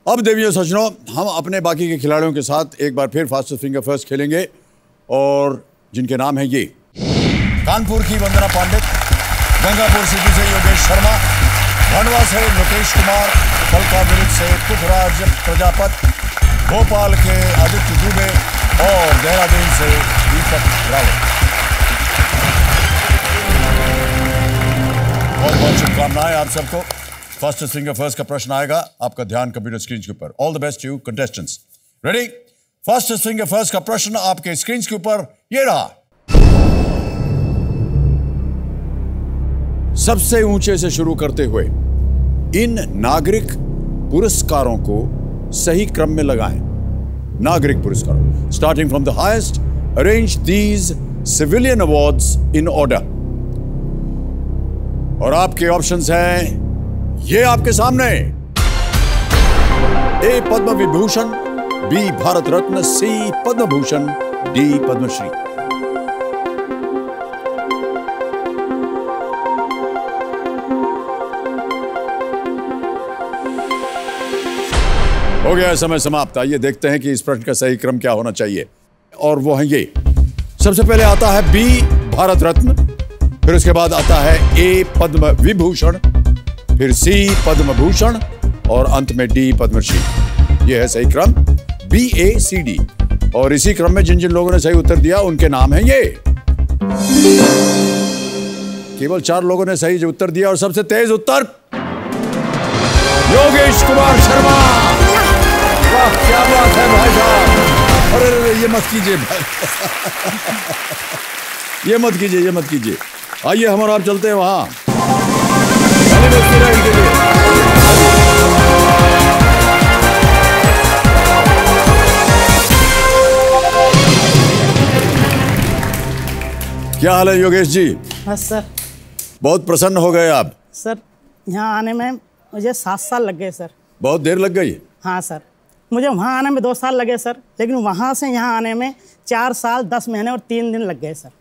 अब देवियों सज्जनों, हम अपने बाकी के खिलाड़ियों के साथ एक बार फिर फास्टेस्ट फिंगर फर्स्ट खेलेंगे, और जिनके नाम है ये: कानपुर की वंदना पांडित, गंगापुर सिटी से योगेश शर्मा, खंडवा से मुकेश कुमार, फलका विरुद्ध से पुखराज प्रजापत, भोपाल के आदित्य दुबे और देहरादून से दीपक रावत। बहुत बहुत शुभकामनाएं आप सबको। फास्टेस्ट फिंगर फर्स्ट का प्रश्न आएगा, आपका ध्यान कंप्यूटर स्क्रीन के ऊपर। All the best you contestants. Ready? Fastest finger first का प्रश्न आपके स्क्रीन के ऊपर ये रहा। सबसे ऊंचे से शुरू करते हुए इन नागरिक पुरस्कारों को सही क्रम में लगाएं। नागरिक पुरस्कार, starting from the highest, arrange these civilian awards in order. और आपके ऑप्शंस हैं ये आपके सामने: A Padma Vibhushan, B Bharat Ratna, C Padma Bhushan, D Padmashri. हो गया समय समाप्त। आइए देखते हैं कि इस प्रश्न का सही क्रम क्या होना चाहिए, और वो है ये। सबसे पहले आता है बी भारत रत्न, फिर उसके बाद आता है ए पद्म विभूषण, फिर सी पद्म भूषण और अंत में डी पद्मश्री। यह है सही क्रम, बी ए सी डी। और इसी क्रम में जिन जिन लोगों ने सही उत्तर दिया उनके नाम हैं ये। केवल 4 लोगों ने सही उत्तर दिया, और सबसे तेज उत्तर योगेश कुमार शर्मा। वाह, क्या बात है भाई साहब। अरे ये मत कीजिए भाई ये मत कीजिए, ये मत कीजिए। आइए हम और आप चलते हैं वहां। क्या हाल है योगेश जी? बस सर। बहुत प्रसन्न हो गए आप? सर यहाँ आने में मुझे 7 साल लग गए सर। बहुत देर लग गई? हाँ सर, मुझे वहाँ आने में 2 साल लगे सर, लेकिन वहाँ से यहाँ आने में 4 साल 10 महीने और 3 दिन लग गए सर।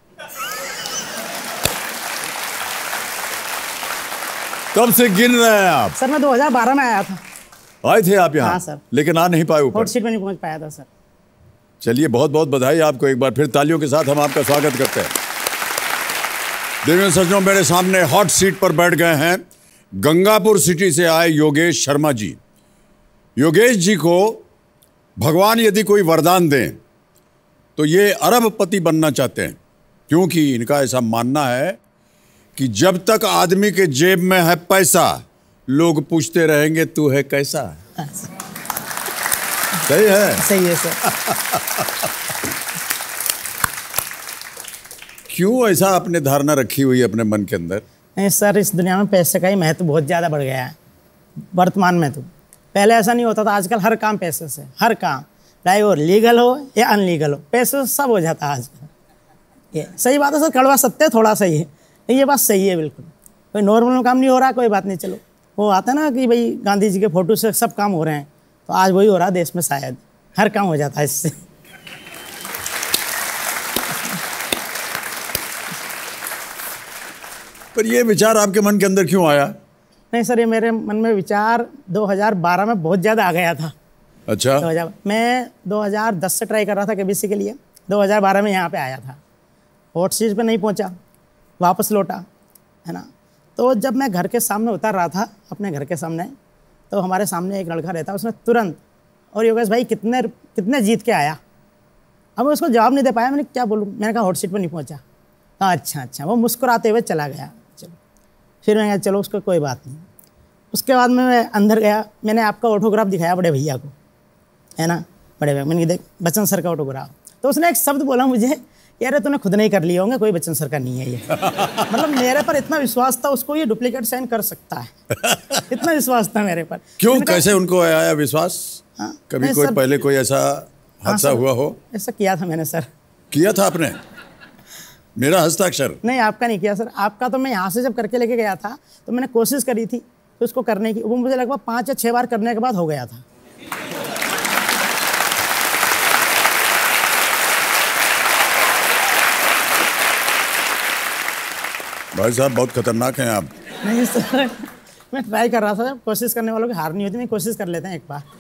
कब से गिन रहे हैं आप? सर मैं 2012 में आया था। आए थे आप यहाँ? हाँ सर। लेकिन आ नहीं पाए ऊपर? हॉट सीट में नहीं पहुँच पाया था सर। चलिए, बहुत बहुत बधाई आपको। एक बार फिर तालियों के साथ हम आपका स्वागत करते हैं। देवियों सज्जनों, मेरे सामने हॉट सीट पर बैठ गए हैं गंगापुर सिटी से आए योगेश शर्मा जी। योगेश जी को भगवान यदि कोई वरदान दें तो ये अरबपति बनना चाहते हैं, क्योंकि इनका ऐसा मानना है कि जब तक आदमी के जेब में है पैसा, लोग पूछते रहेंगे तू है कैसा। सही है? सही है सर। क्यों ऐसा आपने धारणा रखी हुई है अपने मन के अंदर? नहीं सर, इस दुनिया में पैसे का ही महत्व बहुत ज़्यादा बढ़ गया है वर्तमान में। तो पहले ऐसा नहीं होता था, आजकल हर काम पैसे से, हर काम, चाहे वो लीगल हो या अनलीगल हो, पैसे से सब हो जाता है आजकल। ये सही बात है सर, कड़वा सत्य थोड़ा सही है, ये बात सही है बिल्कुल। कोई नॉर्मल काम नहीं हो रहा, कोई बात नहीं, चलो वो आता है ना कि भाई गांधी जी के फोटो से सब काम हो रहे हैं, तो आज वही हो रहा है देश में, शायद हर काम हो जाता है इससे। पर ये विचार आपके मन के अंदर क्यों आया? नहीं सर, ये मेरे मन में विचार 2012 में बहुत ज़्यादा आ गया था। अच्छा। मैं 2010 से ट्राई कर रहा था केबीसी के लिए, 2012 में यहाँ पे आया था, हॉट सीट पे नहीं पहुँचा, वापस लौटा, है ना। तो जब मैं घर के सामने उतर रहा था, अपने घर के सामने, तो हमारे सामने एक लड़का रहता, उसने तुरंत, और योगेश भाई कितने जीत के आया। अब मैं उसको जवाब नहीं दे पाया, मैंने क्या बोलूँ, मैंने कहा हॉट सीट पर नहीं पहुँचा। हाँ अच्छा, वो मुस्कुराते हुए चला गया। चलो, फिर मैं कहा चलो उसको कोई बात नहीं। उसके बाद में मैं अंदर गया, मैंने आपका ऑटोग्राफ दिखाया बड़े भैया को, है ना, बड़े भैया, मैंने देख बच्चन सर का ऑटोग्राफ। तो उसने एक शब्द बोला मुझे, यार तूने खुद नहीं कर लिया होंगे, कोई बच्चन सर का नहीं है ये। मतलब मेरे पर इतना विश्वास था, उसको ये डुप्लीकेट साइन कर सकता है, इतना विश्वास था मेरे पर। क्यों, कैसे उनको आया विश्वास? हाँ, कभी कोई पहले कोई ऐसा हादसा हुआ हो? ऐसा किया था मैंने सर। किया था आपने? मेरा हस्ताक्षर? नहीं, आपका नहीं किया सर। आपका तो मैं यहाँ से जब करके लेके गया था तो मैंने कोशिश करी थी तो उसको करने की, वो मुझे लगभग 5 या 6 बार करने के बाद हो गया था। भाई साहब बहुत खतरनाक हैं आप। नहीं सर, मैं ट्राई कर रहा था, कोशिश करने वालों की हार नहीं होती, मैं कोशिश कर लेते हैं एक बार।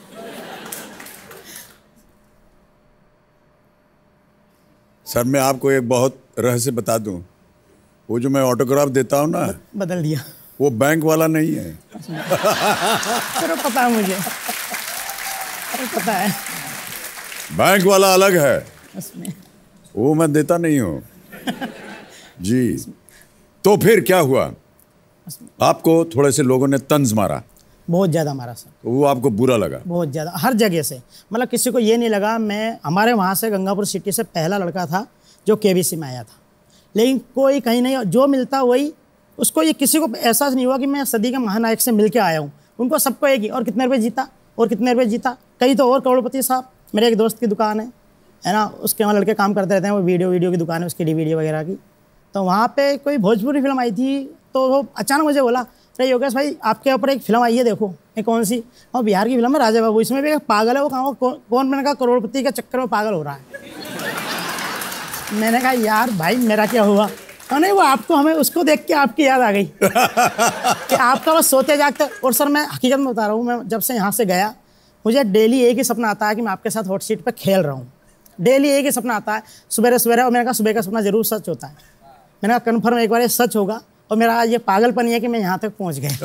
सर मैं आपको एक बहुत रहस्य बता दूं, वो जो मैं ऑटोग्राफ देता हूं ना, बदल दिया। वो बैंक वाला नहीं है। चलो पता है मुझे, पता है। बैंक वाला अलग है, उसमें वो मैं देता नहीं हूँ। जी, तो फिर क्या हुआ? आपको थोड़े से लोगों ने तंज मारा, बहुत ज़्यादा मारा सर। तो वो आपको बुरा लगा? बहुत ज़्यादा, हर जगह से। मतलब किसी को ये नहीं लगा। मैं हमारे वहाँ से गंगापुर सिटी से पहला लड़का था जो केबीसी में आया था, लेकिन कोई कहीं नहीं, जो मिलता वही, उसको ये किसी को एहसास नहीं हुआ कि मैं सदी के महानायक से मिल के आया हूँ। उनको सबको एक ही, और कितने रुपये जीता, और कितने रुपये जीता। कई तो और करोड़पति साहब। मेरे एक दोस्त की दुकान है ना, उसके वहाँ लड़के काम करते रहते हैं, वो वीडियो की दुकान है उसकी, DVD वगैरह की। तो वहाँ पे कोई भोजपुरी फिल्म आई थी, तो वो अचानक मुझे बोला, अरे योगेश भाई आपके ऊपर एक फिल्म आई है, देखो। ये कौन सी? और बिहार की फिल्म है राजा बाबू, इसमें भी एक पागल है, वो कहाँ कौन मैंने कहा करोड़पति के चक्कर में पागल हो रहा है। मैंने कहा यार भाई मेरा क्या हुआ? और नहीं, वो आपको, हमें उसको देख के आपकी याद आ गई कि आपका बस सोते जागते। और सर मैं हकीकत में बता रहा हूँ, मैं जब से यहाँ से गया, मुझे डेली एक ही सपना आता है कि मैं आपके साथ हॉट सीट पर खेल रहा हूँ। डेली एक ही सपना आता है, सुबह। और मैंने कहा सुबह का सपना जरूर सच होता है। मैंने कहा कन्फर्म एक बार ये सच होगा, और मेरा ये पागलपन है कि मैं यहाँ तक पहुँच गया।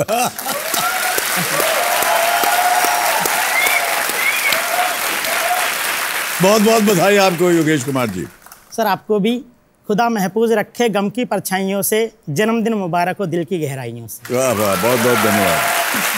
बहुत बहुत बधाई आपको योगेश कुमार जी। सर आपको भी खुदा महफूज रखे गम की परछाइयों से, जन्मदिन मुबारक हो दिल की गहराइयों से। वाह वाह, बहुत बहुत धन्यवाद।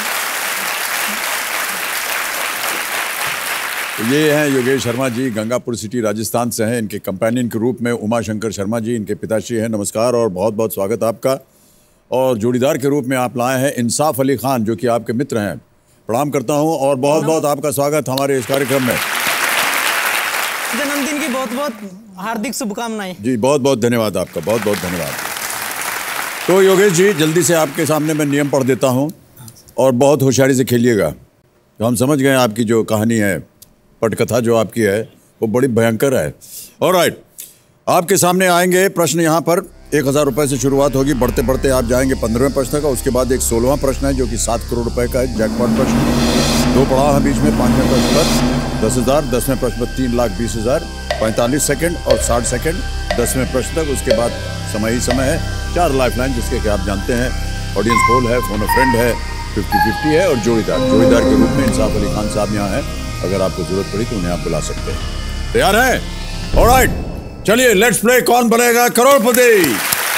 ये हैं योगेश शर्मा जी, गंगापुर सिटी राजस्थान से हैं। इनके कंपेनियन के रूप में उमा शंकर शर्मा जी, इनके पिताश्री हैं। नमस्कार और बहुत बहुत स्वागत आपका। और जोड़ीदार के रूप में आप लाए हैं इंसाफ अली खान, जो कि आपके मित्र हैं। प्रणाम करता हूं और बहुत बहुत आपका स्वागत हमारे इस कार्यक्रम में। जन्मदिन की बहुत बहुत हार्दिक शुभकामनाएं। जी बहुत बहुत धन्यवाद आपका, बहुत बहुत धन्यवाद। तो योगेश जी, जल्दी से आपके सामने मैं नियम पढ़ देता हूं और बहुत होशियारी से खेलिएगा। तो हम समझ गए आपकी जो कहानी है, पटकथा जो आपकी है, वो बड़ी भयंकर है। ऑलराइट, आपके सामने आएंगे प्रश्न। यहाँ पर 1000 रुपये से शुरुआत होगी, बढ़ते बढ़ते आप जाएंगे 15वें प्रश्न का। उसके बाद एक 16वां प्रश्न है जो कि 7 करोड़ रुपए का है, जैकपॉट प्रश्न। 2 पड़ाव है बीच में, 5वें प्रश्न पर 10,000, 10वें प्रश्न पर 3,20,000, 45 सेकंड और 60 सेकंड 10वें प्रश्न तक। उसके बाद समय ही समय है। 4 लाइफलाइन जिसके कि आप जानते हैं, ऑडियंस पोल है, फोन अ फ्रेंड है, 50-50 है, और जोड़ीदार के रूप में इंसाफ अली खान साहब यहाँ हैं। अगर आपको जरूरत पड़ी तो उन्हें आप बुला सकते हैं। तैयार हैं? ऑलराइट, चलिए लेट्स प्ले कौन बनेगा करोड़पति।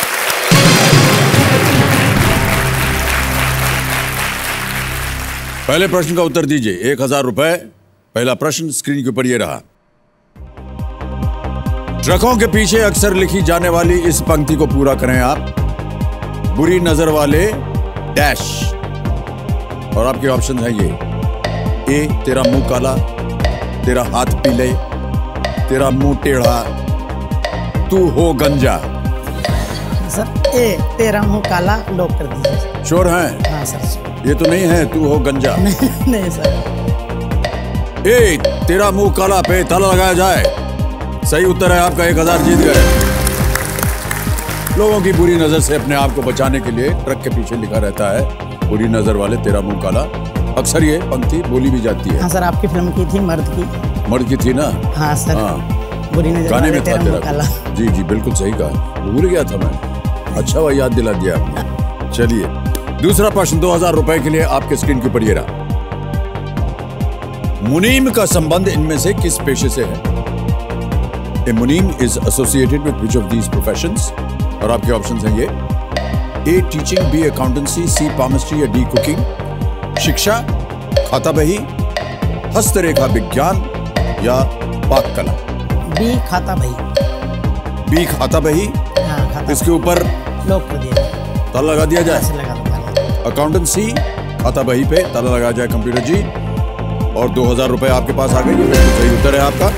पहले प्रश्न का उत्तर दीजिए, 1000 रुपए। पहला प्रश्न स्क्रीन के ऊपर ये रहा। ट्रकों के पीछे अक्सर लिखी जाने वाली इस पंक्ति को पूरा करें आप। बुरी नजर वाले डैश। और आपके ऑप्शन है ये: ए तेरा मुंह काला, तेरा हाथ पीले, तेरा मुंह टेढ़ा, तू हो गंजा। सर ए तेरा मुंह काला लॉक कर दीजिए। श्योर हैं? हाँ सर। ये तो नहीं है तू हो गंजा। नहीं सर। ए तेरा मुंह काला पे ताला लगाया जाए। सही उत्तर है आपका, 1000 जीत गए। लोगों की बुरी नजर से अपने आप को बचाने के लिए ट्रक के पीछे लिखा रहता है, बुरी नजर वाले तेरा मुंह काला। अक्सर ये पंक्ति बोली भी जाती है। हाँ सर, आपकी फिल्म की थी, मर्द की थी ना? हाँ सर। हाँ, बुरी नजर गाने में था तेरा मुंह काला। जी जी बिल्कुल सही कहा, भूल गया था मैं। अच्छा हुआ याद दिला दिया आपने। चलिए दूसरा प्रश्न 2000 रुपए के लिए आपके स्क्रीन के ऊपर ये रहा। मुनीम का संबंध इनमें से किस पेशे से है? A munim is associated with which of these professions? और आपके ऑप्शंस हैं ये: A teaching, B accountancy, C pharmacy या डी कुकिंग। शिक्षा, खाता बही, हस्तरेखा विज्ञान या पाक कला। बी खाता बही। बी खाता बही। हाँ, खाता इसके ऊपर लॉक कर दिया, ताला लगा दिया जाए। लगा दो। अकाउंटेंसी खाता बही पे ताला लगा जाए कंप्यूटर जी। और 2000 रुपए आपके पास आ गए, सही उत्तर है आपका।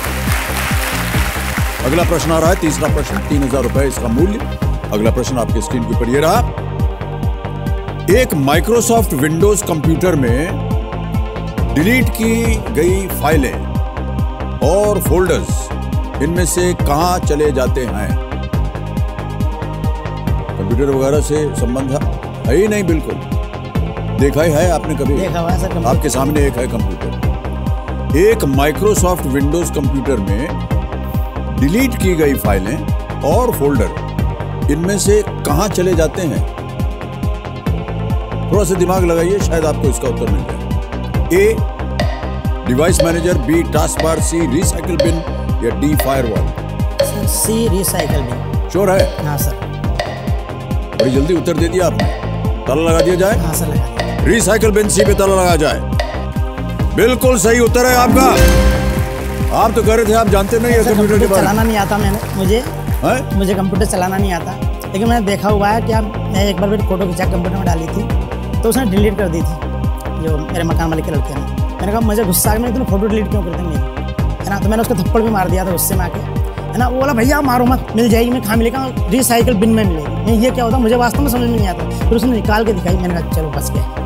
अगला प्रश्न आ रहा है, तीसरा प्रश्न, 3000 रुपए इसका मूल्य। अगला प्रश्न आपके स्क्रीन के ऊपर ये रहा। एक माइक्रोसॉफ्ट विंडोज कंप्यूटर में डिलीट की गई फाइलें और फोल्डर्स इनमें से कहां चले जाते हैं? कंप्यूटर वगैरह से संबंध है ही नहीं बिल्कुल। देखा ही है आपने कभी? देखा हुआ है सर कंप्यूटर। आपके सामने एक है कंप्यूटर। एक माइक्रोसॉफ्ट विंडोज कंप्यूटर में डिलीट की गई फाइलें और फोल्डर इनमें से कहां चले जाते हैं? थोड़ा सा दिमाग लगाइए, शायद आपको इसका उत्तर मिल जाए। A device manager, B task bar, C recycle bin या D firewall. C recycle bin. Sure है? हाँ सर। बड़ी जल्दी उत्तर दे दिया आपने। ताला लगा दिया जाए? हाँ सर लगा। रिसाइकिल बिन सी पे ताला लगा जाए। बिल्कुल सही उत्तर है आपका। आप तो कह रहे थे आप जानते नहीं है कंप्यूटर के बारे में। चलाना नहीं आता मुझे कंप्यूटर चलाना नहीं आता, लेकिन मैंने देखा हुआ है कि मैं एक बार फोटो खिंचा कंप्यूटर में डाली थी तो उसने डिलीट कर दी थी, जो मेरे मकान वाले के लड़के ने। मैंने कहा मुझे गुस्सा आ गया, तूने फोटो डिलीट क्यों करते मेरी, है ना। तो मैंने उसको थप्पड़ भी मार दिया था गुस्से में आके, है ना। वो बोला भैया मारो मत, मिल जाएगी। मैं कहाँ मिलेगा? रिसाइकिल बिन में मिलेगी। मैं ये क्या होता मुझे वास्तव में समझ में नहीं आता। फिर उसने निकाल के दिखाई, मैंने कहा चलो बस गया।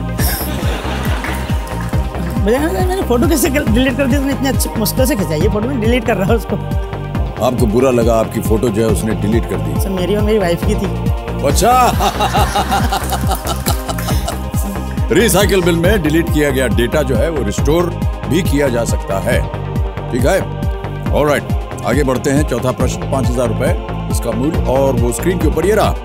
मैंने फोटो कैसे डिलीट कर दी? उसने इतनी अच्छी मुश्किल से खिंचाई फोटो, में डिलीट कर रहा है उसको। आपको बुरा लगा, आपकी फोटो जो है उसने डिलीट कर दी? सर मेरी और मेरी वाइफ की थी। अच्छा। रिसाइकिल बिन में डिलीट किया गया डेटा जो है वो रिस्टोर भी किया जा सकता है। ठीक है, ऑलराइट, आगे बढ़ते हैं। चौथा प्रश्न, 5000 रुपए इसका मूल्य, और वो स्क्रीन के ऊपर ये रहा।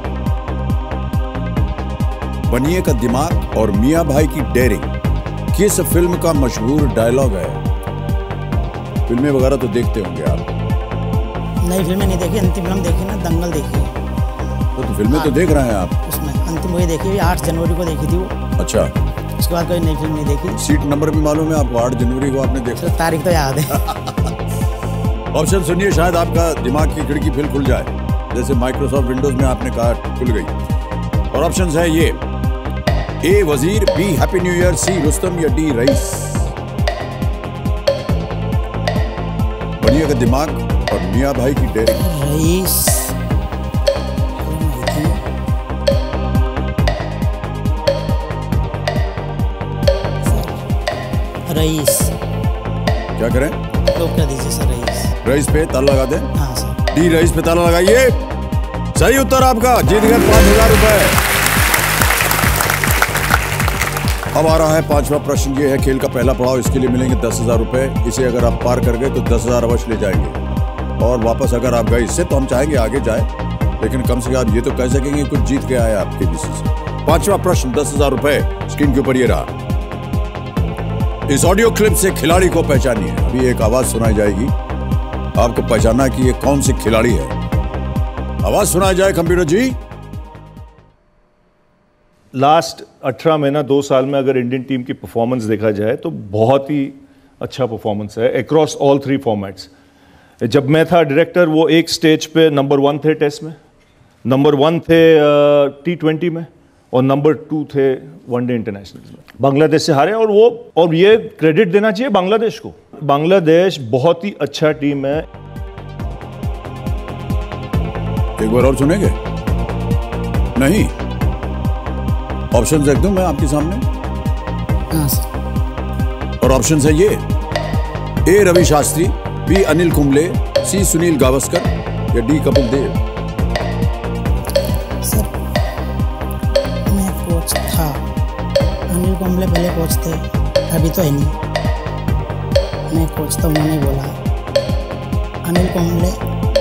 बनिए का दिमाग और मियां भाई की डेयरिंग किस फिल्म का मशहूर डायलॉग है? फिल्में वगैरह तो देखते होंगे आप। नई फिल्में नहीं देखी, अंतिम फिल्म देखी ना, दंगल देखी। तो फिल्में तो देख रहे हैं आप? उसमें अंतिम वही देखी, 8 जनवरी को देखी थी वो। अच्छा, उसके बाद कोई नई फिल्म नहीं देखी। सीट नंबर भी मालूम है आपको? 8 जनवरी को आपने देखा? तारीख तो याद है। ऑप्शन सुनिए, शायद आपका दिमाग की खिड़की फिर खुल जाए, जैसे माइक्रोसॉफ्ट विंडोज में आपने कहा खुल गई। और ऑप्शंस है ये: A Wazir, B happy new year, C Rustom या डी रईस। बनिए का दिमाग और मियां भाई की डेयरिंग। रईस। रईस। क्या करें? लोग कर दीजिए सर, रईस। रईस पे ताला लगा दें? हाँ सर। डी रईस पे ताला लगाइए। सही उत्तर आपका, जीत गए 5000 रुपए। अब आ रहा है पांचवा प्रश्न। ये है खेल का पहला पड़ाव, इसके लिए मिलेंगे 10,000 रुपए। इसे अगर आप पार कर गए तो 10,000 अवश्य ले जाएंगे, और वापस अगर आप गए इससे तो हम चाहेंगे आगे जाए, लेकिन कम से कम आप ये तो कह सकेंगे कुछ जीत के आए आपके बीसी से। पांचवा प्रश्न, 10,000 रुपए स्क्रीन के ऊपर ये रहा। इस ऑडियो क्लिप से खिलाड़ी को पहचानिए। अभी एक आवाज सुनाई जाएगी, आपको पहचानना कि ये कौन सी खिलाड़ी है। आवाज सुनाई जाए कंप्यूटर जी। लास्ट 18 महीना 2 साल में अगर इंडियन टीम की परफॉर्मेंस देखा जाए तो बहुत ही अच्छा परफॉर्मेंस है अक्रॉस ऑल 3 फॉर्मेट्स। जब मैं था डायरेक्टर, वो एक स्टेज पे नंबर 1 थे टेस्ट में, नंबर 1 थे T20 में, और नंबर 2 थे वनडे इंटरनेशनल में। बांग्लादेश से हारे, और ये क्रेडिट देना चाहिए बांग्लादेश को। बांग्लादेश बहुत ही अच्छा टीम है। एक बार और सुनेंगे? नहीं? ऑप्शंस रख दूं मैं आपके सामने? हाँ सर। और ऑप्शंस है ये: A Ravi Shastri, B Anil Kumble, C Sunil Gavaskar या डी कपिल देव। सर मैं कोच था, अनिल कुंबले पहले कोच थे, अभी तो है नहीं। मैं कोच था, उन्होंने बोला अनिल कुंबले।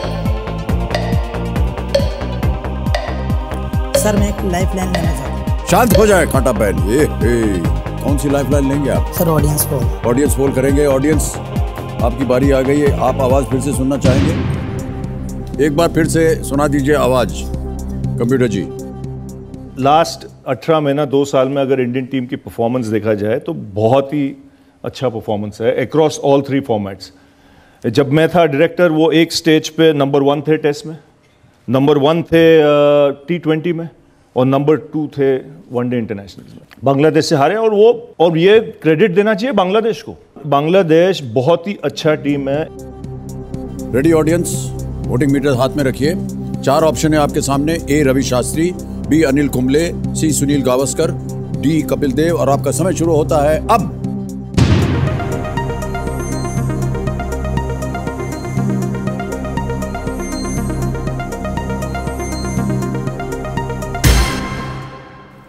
सर मैं एक लाइफ लाइन लेना चाहता हूँ। शांत हो जाए कांटा बैन। ये कौन सी लाइफ लाइन लेंगे आप? Sir audience poll. Audience poll करेंगे। ऑडियंस, आपकी बारी आ गई है। आप आवाज फिर से सुनना चाहेंगे? एक बार फिर से सुना दीजिए आवाज कंप्यूटर जी। लास्ट 18 महीना 2 साल में अगर इंडियन टीम की परफॉर्मेंस देखा जाए तो बहुत ही अच्छा परफॉर्मेंस है अक्रॉस ऑल 3 फॉर्मेट्स। जब मैं था डायरेक्टर, वो एक स्टेज पे नंबर 1 थे टेस्ट में, नंबर 1 थे T20 में, और नंबर 2 थे वनडे इंटरनेशनल में। बांग्लादेश से हारे, और ये क्रेडिट देना चाहिए बांग्लादेश को। बांग्लादेश बहुत ही अच्छा टीम है। रेडी ऑडियंस, वोटिंग मीटर हाथ में रखिए। 4 ऑप्शन है आपके सामने: A Ravi Shastri, B Anil Kumble, C Sunil Gavaskar, D Kapil Dev. और आपका समय शुरू होता है अब।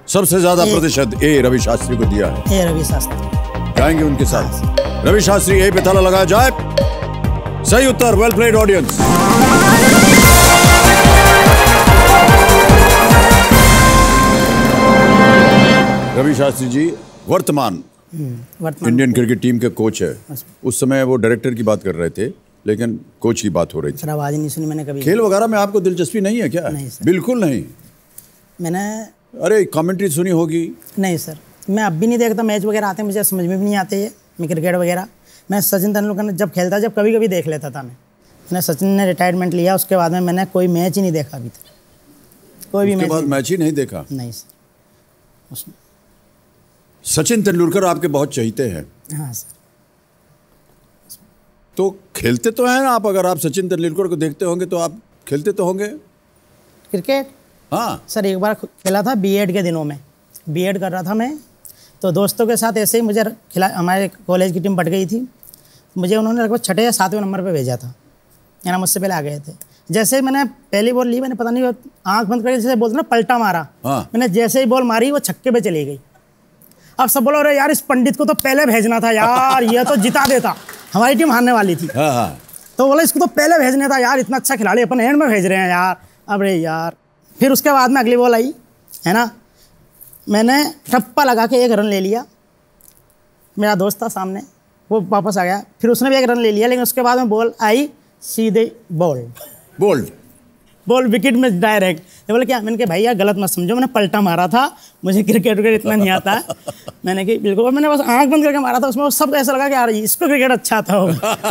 सबसे ज्यादा प्रतिशत ए रवि शास्त्री को दिया है। ए रवि शास्त्री जाएंगे उनके साथ। रवि शास्त्री ए पे ताला लगाया जाए। सही उत्तर, well played audience. Ravi Shastri ji वर्तमान इंडियन क्रिकेट टीम के कोच है। उस समय वो डायरेक्टर की बात कर रहे थे, लेकिन कोच की बात हो रही थी। सर आवाज़ नहीं सुनी मैंने कभी। खेल वगैरह में आपको दिलचस्पी नहीं है क्या? नहीं सर। बिल्कुल नहीं। मैंने अरे कमेंट्री सुनी होगी। नहीं सर, मैं अब भी नहीं देखता। मैच वगैरह आते हैं मुझे समझ में भी नहीं आते ये, मैं क्रिकेट वगैरह। मैं सचिन तेंदुलकर ने जब खेलता जब कभी कभी देख लेता था। मैंने सचिन ने रिटायरमेंट लिया उसके बाद में मैंने कोई मैच ही नहीं देखा अभी तक। कोई भी मैच ही नहीं देखा? नहीं सर। उसमें सचिन तेंदुलकर आपके बहुत चहीते हैं। हाँ सर। तो खेलते तो हैं ना आप? अगर आप सचिन तेंदुलकर को देखते होंगे तो आप खेलते तो होंगे क्रिकेट? हाँ सर एक बार खेला था बीएड के दिनों में। बीएड कर रहा था मैं, तो दोस्तों के साथ ऐसे ही मुझे खिला, हमारे कॉलेज की टीम बट गई थी। मुझे उन्होंने लगभग 6 या 7वें नंबर पे भेजा था, यानी मुझसे पहले आ गए थे। जैसे ही मैंने पहली बॉल ली, मैंने पता नहीं आंख बंद करके जैसे बोलते ना पलटा मारा। हाँ। मैंने जैसे ही बॉल मारी वो छक्के पे चली गई। अब सब बोलो अरे यार इस पंडित को तो पहले भेजना था यार, ये तो जिता देता, हमारी टीम हारने वाली थी। हाँ हाँ। तो बोला इसको तो पहले भेजने था यार, इतना अच्छा खिलाड़ी अपन एंड में भेज रहे हैं यार। अब रे यार, फिर उसके बाद में अगली बॉल आई है ना, मैंने ठप्पा लगा के 1 रन ले लिया। मेरा दोस्त था सामने, वो वापस आ गया, फिर उसने भी 1 रन ले लिया। लेकिन उसके बाद में बॉल आई सीधे बॉल विकेट में डायरेक्ट। ये बोले क्या? मैंने कहा भाई यार गलत मत समझो, मैंने पलटा मारा था, मुझे क्रिकेट इतना नहीं आता है। मैंने कहा बिल्कुल, मैंने बस आंख बंद करके मारा था, उसमें सब ऐसा लगा कि यार इसको क्रिकेट अच्छा था।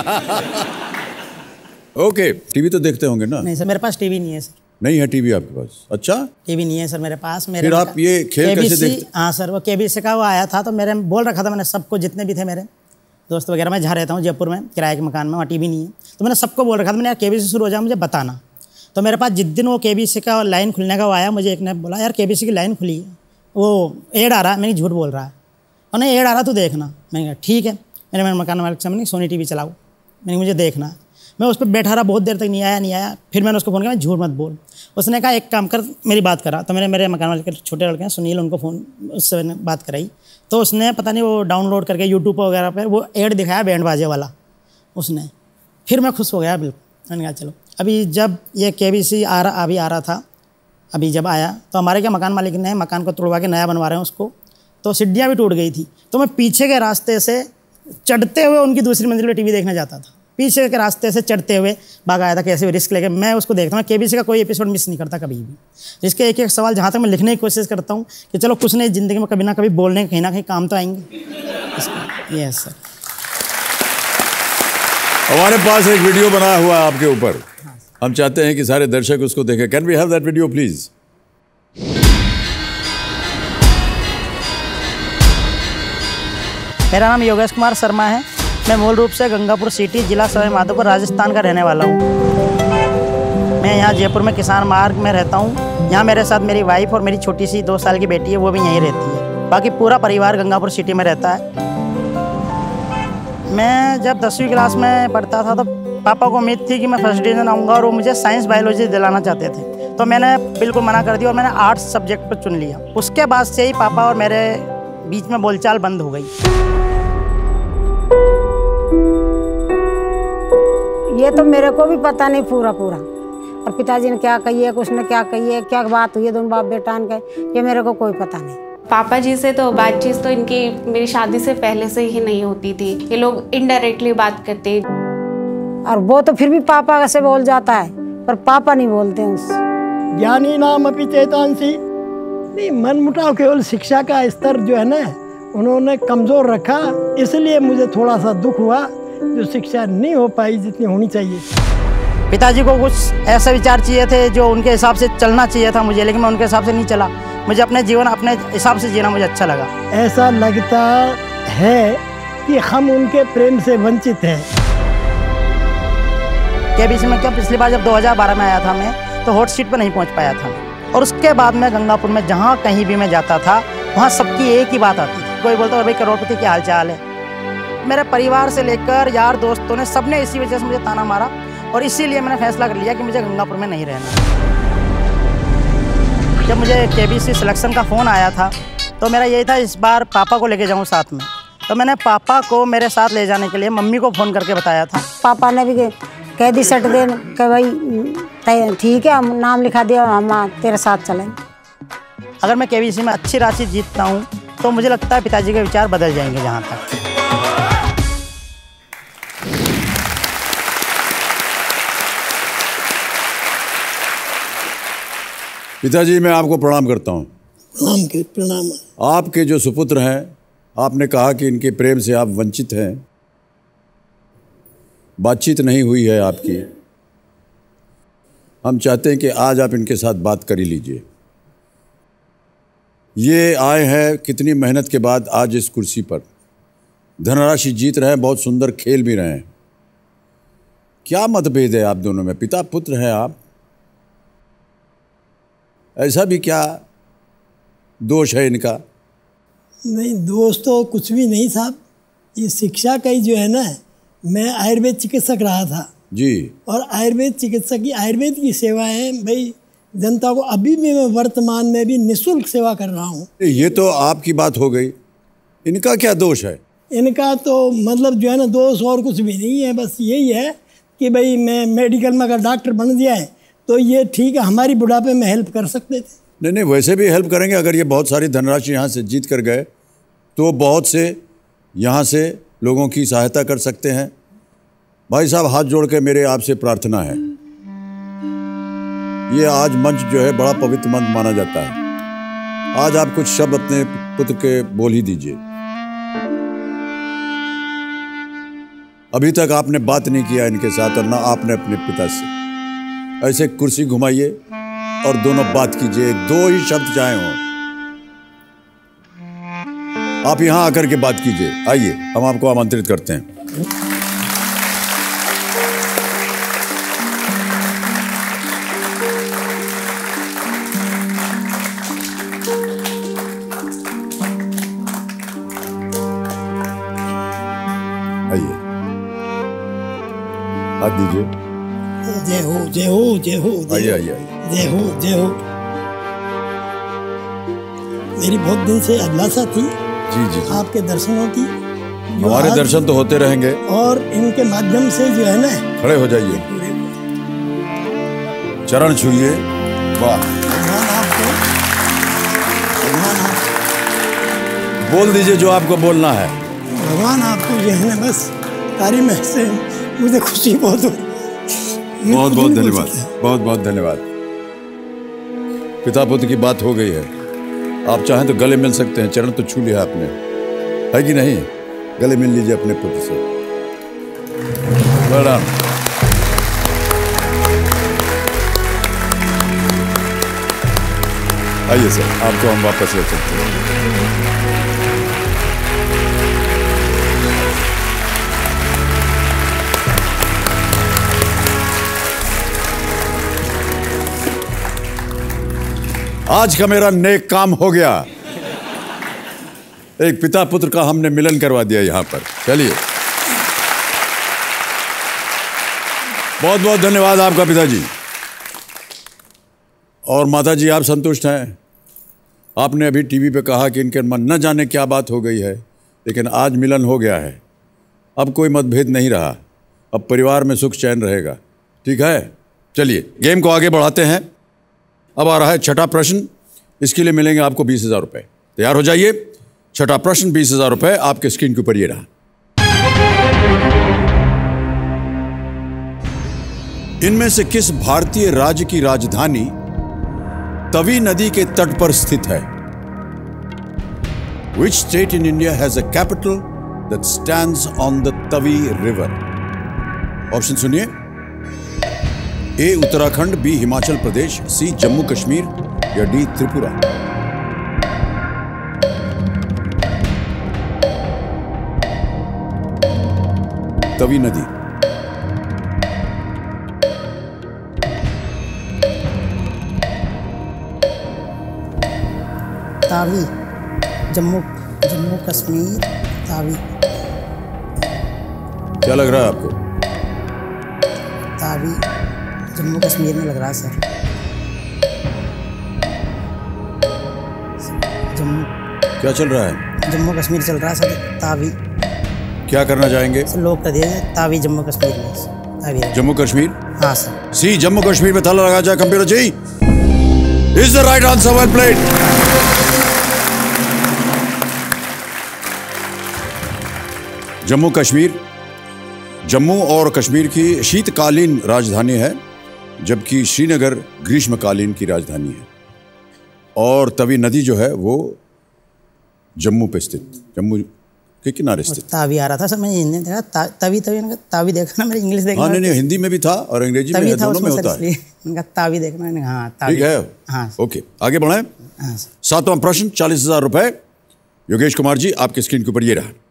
ओके, टीवी तो देखते होंगे ना? नहीं सर, मेरे पास टीवी नहीं है सर। नहीं है टीवी आपके पास? अच्छा, टीवी नहीं है सर मेरे पास। फिर आप ये खेल कैसे देखते? हाँ सर, वो केबीसी का वो आया था, तो मेरे बोल रखा था मैंने सबको, जितने भी थे मेरे दोस्त वगैरह। मैं जहाँ रहता हूँ जयपुर में किराए के मकान में, वहाँ टीवी नहीं है, तो मैंने सबको बोल रखा था मैंने यार केबीसी शुरू हो जाए मुझे बताना। तो मेरे पास जिस दिन वो केबीसी का लाइन खुलने का वो आया, मुझे एक ने बोला यार केबीसी की लाइन खुली है, वो एड आ रहा है। मैंने झूठ बोल रहा है, और नहीं एड आ रहा तू देखना। मैंने कहा ठीक है। मैंने मेरे मकान मालिक से मैंने सोनी टीवी चलाओ, मैंने मुझे देखना। मैं उस पर बैठा रहा, बहुत देर तक नहीं आया। फिर मैंने उसको फ़ोन किया, मैं झूठ मत बोल। उसने कहा एक काम कर, मेरी बात करा। तो मेरे मकान वाले के छोटे लड़के हैं सुनील, उनको फ़ोन उससे मैंने बात कराई। तो उसने पता नहीं वो डाउनलोड करके यूट्यूब वगैरह पर वो ऐड दिखाया बैंड बाजे वाला उसने। फिर मैं खुश हो गया बिल्कुल। मैंने कहा चलो। अभी जब ये केबीसी आ रहा था, अभी जब आया तो हमारे क्या मकान मालिक ने मकान को तोड़वा के नया बनवा रहे हैं उसको, तो सीढ़ियाँ भी टूट गई थी। तो मैं पीछे के रास्ते से चढ़ते हुए उनकी दूसरी मंजिल पे टीवी देखने जाता था। पीछे के रास्ते से चढ़ते हुए भाग आया था, कैसे भी रिस्क लेके मैं उसको देखता हूँ। केबीसी का कोई एपिसोड मिस नहीं करता कभी भी। जिसके एक एक सवाल जहाँ तक मैं लिखने की कोशिश करता हूँ कि चलो कुछ नहीं, ज़िंदगी में कभी ना कभी बोलने कहीं ना कहीं काम तो आएंगे। Yes sir. हमारे पास एक वीडियो बना हुआ है आपके ऊपर, हम चाहते हैं कि सारे दर्शक उसको देखें। Can we have that video please? मेरा नाम योगेश कुमार शर्मा है। मैं मूल रूप से गंगापुर सिटी, जिला सवाई माधोपुर, राजस्थान का रहने वाला हूँ। मैं यहाँ जयपुर में किसान मार्ग में रहता हूँ। यहाँ मेरे साथ मेरी वाइफ और मेरी छोटी सी 2 साल की बेटी है, वो भी यहीं रहती है। बाकी पूरा परिवार गंगापुर सिटी में रहता है। मैं जब 10वीं क्लास में पढ़ता था तो पापा को उम्मीद थी कि मैं फर्स्ट डिवीज़न आऊँगा, और वो मुझे साइंस बायोलॉजी दिलाना चाहते थे। तो मैंने बिल्कुल मना कर दिया और मैंने आर्ट्स सब्जेक्ट पर चुन लिया। उसके बाद से ही पापा और मेरे बीच में बोलचाल बंद हो गई। ये तो मेरे को भी पता नहीं पूरा और पिताजी ने क्या कही है, कुछ ने क्या कही है, क्या बात हुई है दोनों बाप बेटान का, ये मेरे को कोई पता नहीं। पापा जी से तो बातचीत तो इनकी मेरी शादी से पहले से ही नहीं होती थी। ये लोग इनडायरेक्टली बात करते, और वो तो फिर भी पापा से बोल जाता है, पर पापा नहीं बोलते हैं उससे। ज्ञानी नाम अपि चेतांसी। नहीं, मनमुटाव केवल शिक्षा का स्तर जो है ना उन्होंने कमज़ोर रखा, इसलिए मुझे थोड़ा सा दुख हुआ जो शिक्षा नहीं हो पाई जितनी होनी चाहिए। पिताजी को कुछ ऐसे विचार चाहिए थे जो उनके हिसाब से चलना चाहिए था मुझे, लेकिन मैं उनके हिसाब से नहीं चला। मुझे अपने जीवन अपने हिसाब से जीना मुझे अच्छा लगा। ऐसा लगता है कि हम उनके प्रेम से वंचित हैं। केबीसी में क्या पिछली बार जब 2012 में आया था मैं, तो हॉट सीट पर नहीं पहुंच पाया था। और उसके बाद में गंगापुर में जहाँ कहीं भी मैं जाता था वहाँ सबकी एक ही बात आती थी। कोई बोलता है भाई करोड़पति क्या हाल चाल है। मेरे परिवार से लेकर यार दोस्तों ने सबने इसी वजह से मुझे ताना मारा, और इसीलिए मैंने फैसला कर लिया कि मुझे गंगापुर में नहीं रहना। जब मुझे KBC सिलेक्शन का फ़ोन आया था तो मेरा यही था इस बार पापा को लेके जाऊँ साथ में। तो मैंने पापा को मेरे साथ ले जाने के लिए मम्मी को फ़ोन करके बताया था। पापा ने भी कह दी सट देन कि भाई ठीक है, हम नाम लिखा दिया, हम तेरे साथ चलेंगे। अगर मैं KBC में अच्छी राशि जीतता हूँ तो मुझे लगता है पिताजी के विचार बदल जाएंगे। जहाँ तक पिताजी, मैं आपको प्रणाम करता हूँ। प्रणाम। आपके जो सुपुत्र हैं, आपने कहा कि इनके प्रेम से आप वंचित हैं, बातचीत नहीं हुई है आपकी। हम चाहते हैं कि आज आप इनके साथ बात कर ही लीजिए। ये आए हैं कितनी मेहनत के बाद आज इस कुर्सी पर, धनराशि जीत रहे हैं, बहुत सुंदर खेल भी रहे हैं। क्या मतभेद है आप दोनों में? पिता पुत्र हैं आप, ऐसा भी क्या दोष है इनका? नहीं, दोष तो कुछ भी नहीं साहब। ये शिक्षा का ही जो है ना, मैं आयुर्वेद चिकित्सक रहा था जी, और आयुर्वेद चिकित्सक की आयुर्वेद की सेवा है भाई, जनता को अभी भी मैं वर्तमान में भी निःशुल्क सेवा कर रहा हूँ। ये तो आपकी बात हो गई, इनका क्या दोष है? इनका तो मतलब जो है ना, दोष और कुछ भी नहीं है, बस यही है कि भाई मैं मेडिकल में अगर डॉक्टर बन गया है तो ये ठीक है, हमारी बुढ़ापे में हेल्प कर सकते थे। नहीं, वैसे भी हेल्प करेंगे। अगर ये बहुत सारी धनराशि यहाँ से जीत कर गए तो बहुत से यहाँ से लोगों की सहायता कर सकते हैं। भाई साहब, हाथ जोड़ के मेरे आपसे प्रार्थना है, ये आज मंच जो है बड़ा पवित्र मंच माना जाता है। आज आप कुछ शब्द अपने पुत्र के बोल ही दीजिए। अभी तक आपने बात नहीं किया इनके साथ और ना आपने अपने पिता से। ऐसे कुर्सी घुमाइए और दोनों बात कीजिए, दो ही शब्द चाहे हों, आप यहां आकर के बात कीजिए। आइए, हम आपको आमंत्रित करते हैं। आइए, हाथ दीजिए। जय हो, जय हो, जय हो। आइए आइए, जय हो, जय हो। मेरी बहुत दिन से अभिलाषा थी जी जी, आपके दर्शनों की। हमारे दर्शन तो होते रहेंगे और इनके माध्यम से जो है ना, खड़े हो जाइए, चरण छूइए। वाह, भगवान आपको, भगवान आप बोल दीजिए जो आपको बोलना है। भगवान आपको जो है ना, बस तारीफ में से मुझे खुशी बहुत हो। बहुत बहुत धन्यवाद, बहुत बहुत धन्यवाद। पिता पुत्र की बात हो गई है, आप चाहें तो गले मिल सकते हैं। चरण तो छू लिया आपने, है कि नहीं? गले मिल लीजिए अपने पुत्र से। प्रणाम। आइए सर, आपको हम वापस ले सकते हैं। आज का मेरा नेक काम हो गया, एक पिता पुत्र का हमने मिलन करवा दिया यहां पर। चलिए, बहुत बहुत धन्यवाद आपका पिताजी। और माताजी, आप संतुष्ट हैं? आपने अभी टीवी पे कहा कि इनके मन न जाने क्या बात हो गई है, लेकिन आज मिलन हो गया है। अब कोई मतभेद नहीं रहा, अब परिवार में सुख चैन रहेगा। ठीक है, चलिए गेम को आगे बढ़ाते हैं। अब आ रहा है छठा प्रश्न, इसके लिए मिलेंगे आपको 20,000 रुपये। तैयार हो जाइए। छठा प्रश्न, 20,000 रुपये आपके स्क्रीन के ऊपर ये रहा। इनमें से किस भारतीय राज्य की राजधानी तवी नदी के तट पर स्थित है? Which state in India has a capital that stands on the Tavi river? Option सुनिए। A Uttarakhand, B Himachal Pradesh, C Jammu Kashmir या डी त्रिपुरा। तवी नदी। तावी, जम्मू कश्मीर, तावी। क्या लग रहा है आपको? तावी जम्मू कश्मीर में लग रहा है सर। क्या चल रहा है? जम्मू कश्मीर चल रहा है सर, तावी। क्या करना चाहेंगे? सर लोग कर दिए तावी जम्मू कश्मीर में, तावी। जम्मू कश्मीर? हाँ सर। सी, जम्मू कश्मीर में ताला लगा जाए computer ji. Is the right answer, well played. Jammu Kashmir, Jammu और कश्मीर की शीतकालीन राजधानी है, जबकि श्रीनगर ग्रीष्मकालीन की राजधानी है। और तवी नदी जो है वो जम्मू पे स्थित, जम्मू के किनारे स्थित। तावी आ रहा था सर, मैं हिंदी में देखा तवी तावी देखा ना, मेरे इंग्लिश देखना। हाँ नहीं, हिंदी में भी था और अंग्रेजी में, दोनों में होता है। उनका तावी देखना है। हाँ तावी। ठीक है। हाँ ओके, आगे बढ़ाएं। हाँ। 7वां प्रश्न, 40,000 रुपए। योगेश कुमार जी, आपके स्क्रीन के ऊपर ये रहा।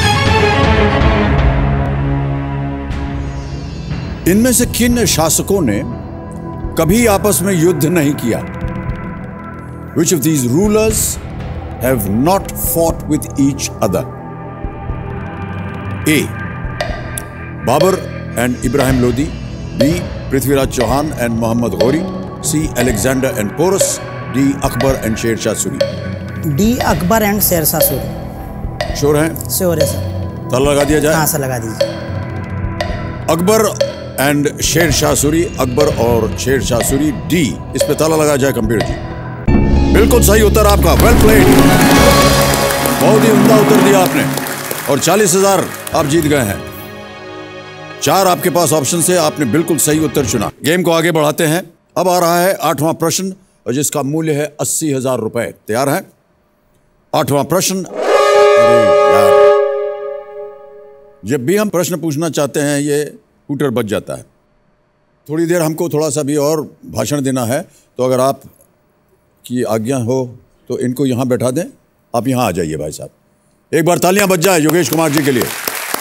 इनमें से किन शासकों ने कभी आपस में युद्ध नहीं किया? Which of these rulers have not fought with each other? A. Babur and Ibrahim Lodi. B. Prithviraj Chauhan and Muhammad Ghori. C. Alexander and Porus. D. Akbar and Sher Shah Suri. D. Akbar and Sher Shah Suri। Sure हैं? Sure है sir. ताला लगा दिया जाए? हाँ sir, लगा दीजिए। Akbar and Sher Shah Suri, Akbar और शेर शाह सूरी, डी। इस पे ताला लगा जाए कंप्यूटर जी। बिल्कुल सही उत्तर आपका, वेल प्लेड। बहुत ही उम्दा उत्तर दिया आपने और 40,000 आप जीत गए हैं। 4 आपके पास ऑप्शन से, आपने बिल्कुल सही उत्तर चुना। गेम को आगे बढ़ाते हैं। अब आ रहा है 8वां प्रश्न, और जिसका मूल्य है 80,000 रुपए। तैयार हैं? 8वां प्रश्न। अरे यार, जब भी हम प्रश्न पूछना चाहते हैं ये स्कूटर बच जाता है। थोड़ी देर हमको थोड़ा सा भी और भाषण देना है, तो अगर आप की आज्ञा हो तो इनको यहाँ बैठा दें। आप यहाँ आ जाइए भाई साहब, एक बार तालियां बज जाए योगेश कुमार जी के लिए।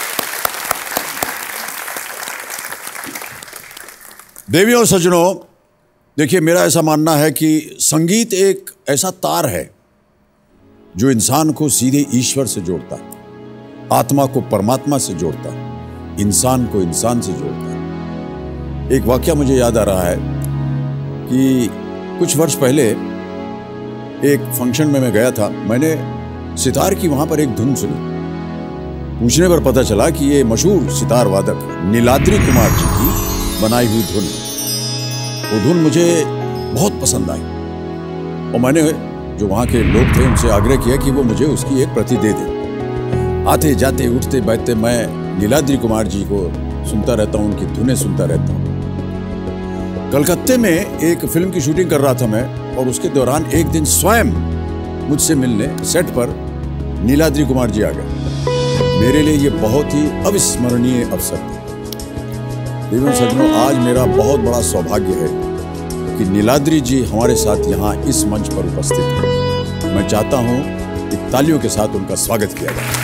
देवियों और सज्जनों, देखिए, मेरा ऐसा मानना है कि संगीत एक ऐसा तार है जो इंसान को सीधे ईश्वर से जोड़ता है, आत्मा को परमात्मा से जोड़ता है, इंसान को इंसान से जोड़ता है। एक वाकया मुझे याद आ रहा है कि कुछ वर्ष पहले एक फंक्शन में मैं गया था। मैंने सितार की वहाँ पर एक धुन सुनी। पूछने पर पता चला कि ये मशहूर सितार वादक नीलाद्री कुमार जी की बनाई हुई धुन है। वो धुन मुझे बहुत पसंद आई और मैंने जो वहाँ के लोग थे उनसे आग्रह किया कि वो मुझे उसकी एक प्रति दे दें। आते जाते उठते बैठते मैं नीलाद्री कुमार जी को सुनता रहता हूँ, उनकी धुनें सुनता रहता हूँ। कलकत्ते में एक फिल्म की शूटिंग कर रहा था मैं, और उसके दौरान एक दिन स्वयं मुझसे मिलने सेट पर नीलाद्री कुमार जी आ गए। मेरे लिए ये बहुत ही अविस्मरणीय अवसर था। देवियों सज्जनों, आज मेरा बहुत बड़ा सौभाग्य है कि नीलाद्री जी हमारे साथ यहाँ इस मंच पर उपस्थित हैं। मैं चाहता हूँ कि तालियों के साथ उनका स्वागत किया जाए।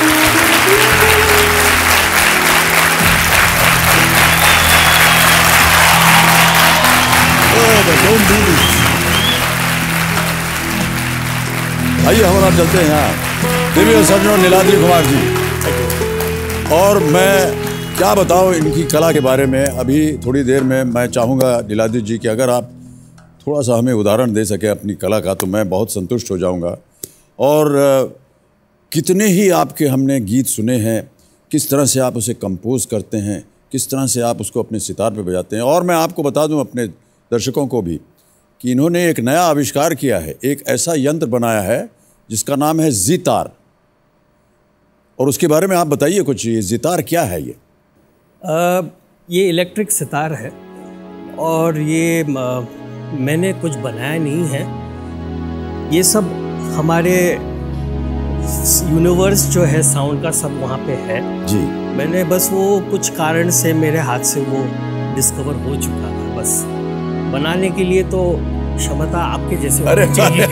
आइए हमारा चलते हैं यहाँ। देवियों सज्जनों, नीलाद्री कुमार जी, और मैं क्या बताऊं इनकी कला के बारे में। अभी थोड़ी देर में मैं चाहूँगा नीलाद्री जी कि अगर आप थोड़ा सा हमें उदाहरण दे सके अपनी कला का, तो मैं बहुत संतुष्ट हो जाऊँगा। और कितने ही आपके हमने गीत सुने हैं, किस तरह से आप उसे कंपोज करते हैं, किस तरह से आप उसको अपने सितार पे बजाते हैं। और मैं आपको बता दूं अपने दर्शकों को भी कि इन्होंने एक नया आविष्कार किया है, एक ऐसा यंत्र बनाया है जिसका नाम है ज़ितार। और उसके बारे में आप बताइए कुछ, ये ज़ितार क्या है? ये इलेक्ट्रिक सितार है और ये मैंने कुछ बनाया नहीं है। ये सब हमारे यूनिवर्स जो है साउंड का सब वहाँ पे है जी। मैंने बस वो कुछ कारण से मेरे हाथ से वो डिस्कवर हो चुका था। बस बनाने के लिए तो क्षमता आपके जैसे होनी चाहिए।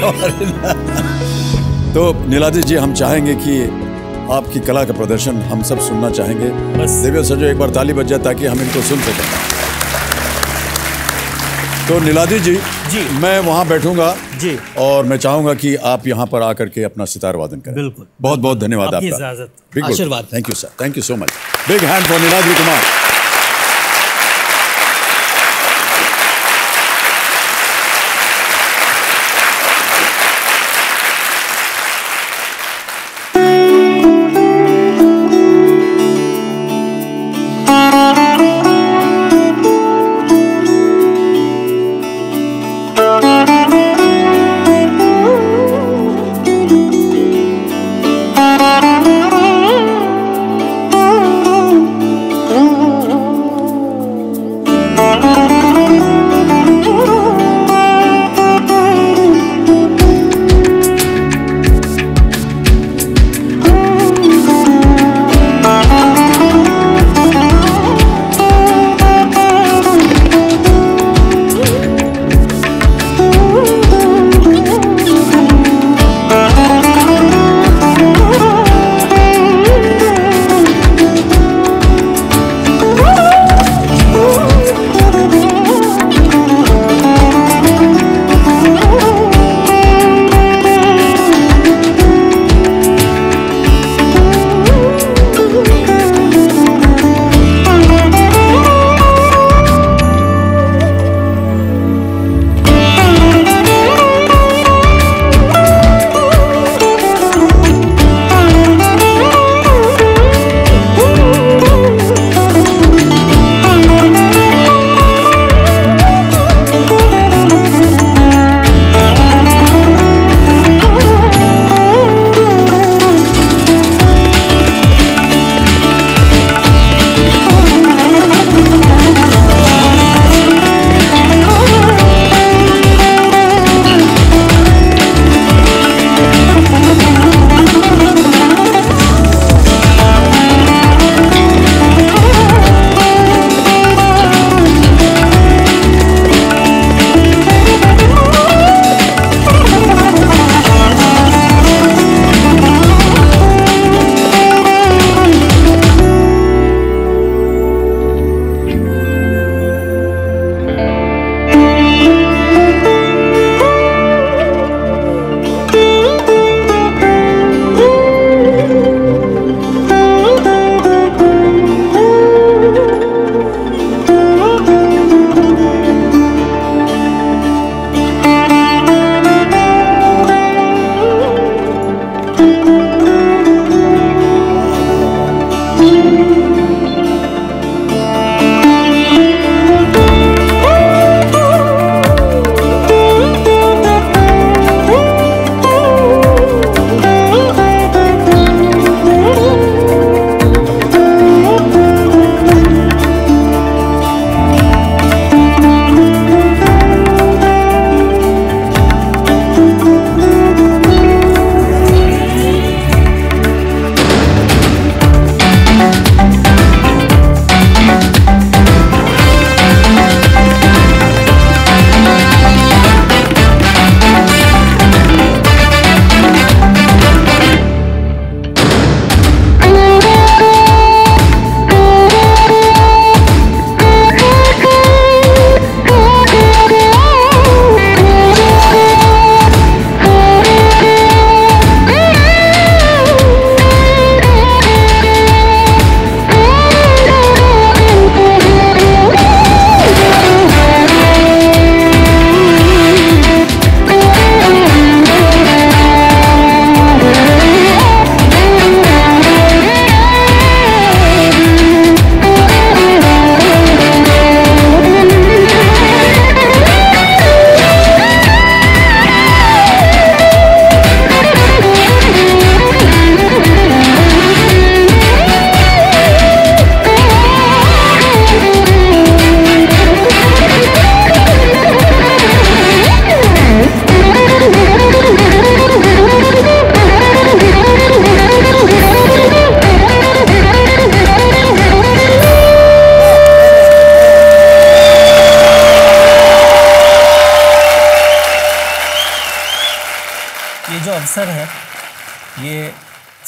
तो नीलाद्री जी, हम चाहेंगे कि आपकी कला का प्रदर्शन हम सब सुनना चाहेंगे। बस देवियों सजो एक बार ताली बज जाए ताकि हम इनको सुन सकें। तो नीलाद्री जी, मैं वहाँ बैठूंगा जी, और मैं चाहूंगा कि आप यहाँ पर आकर के अपना सितार वादन करें। बिल्कुल। बहुत बहुत धन्यवाद आपका। इजाजत, आशीर्वाद। Thank you sir, thank you so much. Big hand for Niladri Kumar.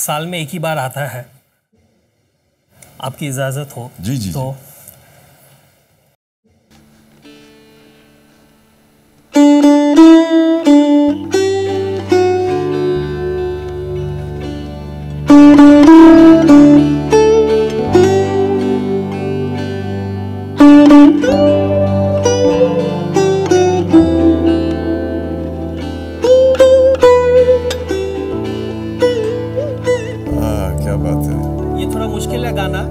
साल में एक ही बार आता है, आपकी इजाज़त हो जी जी तो क्या बात है। ये थोड़ा मुश्किल है गाना।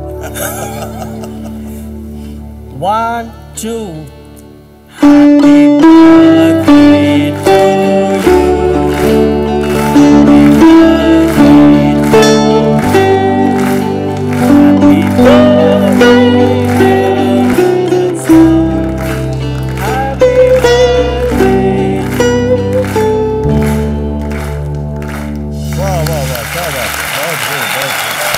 1 2 Happy birthday to you. Happy birthday, dear son. Happy birthday to you. वाह वाह वाह, क्या बात है, बहुत बहुत।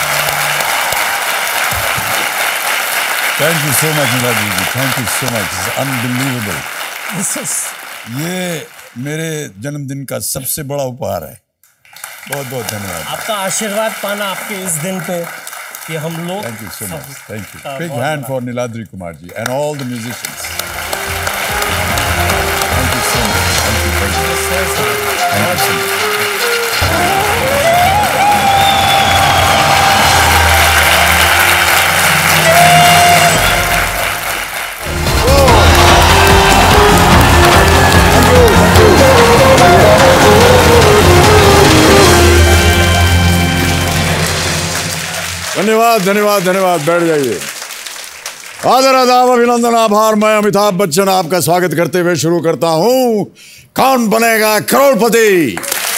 Thank you so much Niladri ji, thank you so much, unbelievable. ये मेरे जन्मदिन का सबसे बड़ा उपहार है। बहुत बहुत धन्यवाद। आपका आशीर्वाद पाना आपके इस दिन पे कि हम लोग thank you so much, thank you. Big hand for Niladri Kumar ji and all the musicians. Thank you so much, thank you, thank you, thank you so much. धन्यवाद धन्यवाद धन्यवाद, बैठ जाइए। आदर आदाब अभिनंदन आभार। मैं अमिताभ बच्चन आपका स्वागत करते हुए शुरू करता हूं कौन बनेगा करोड़पति।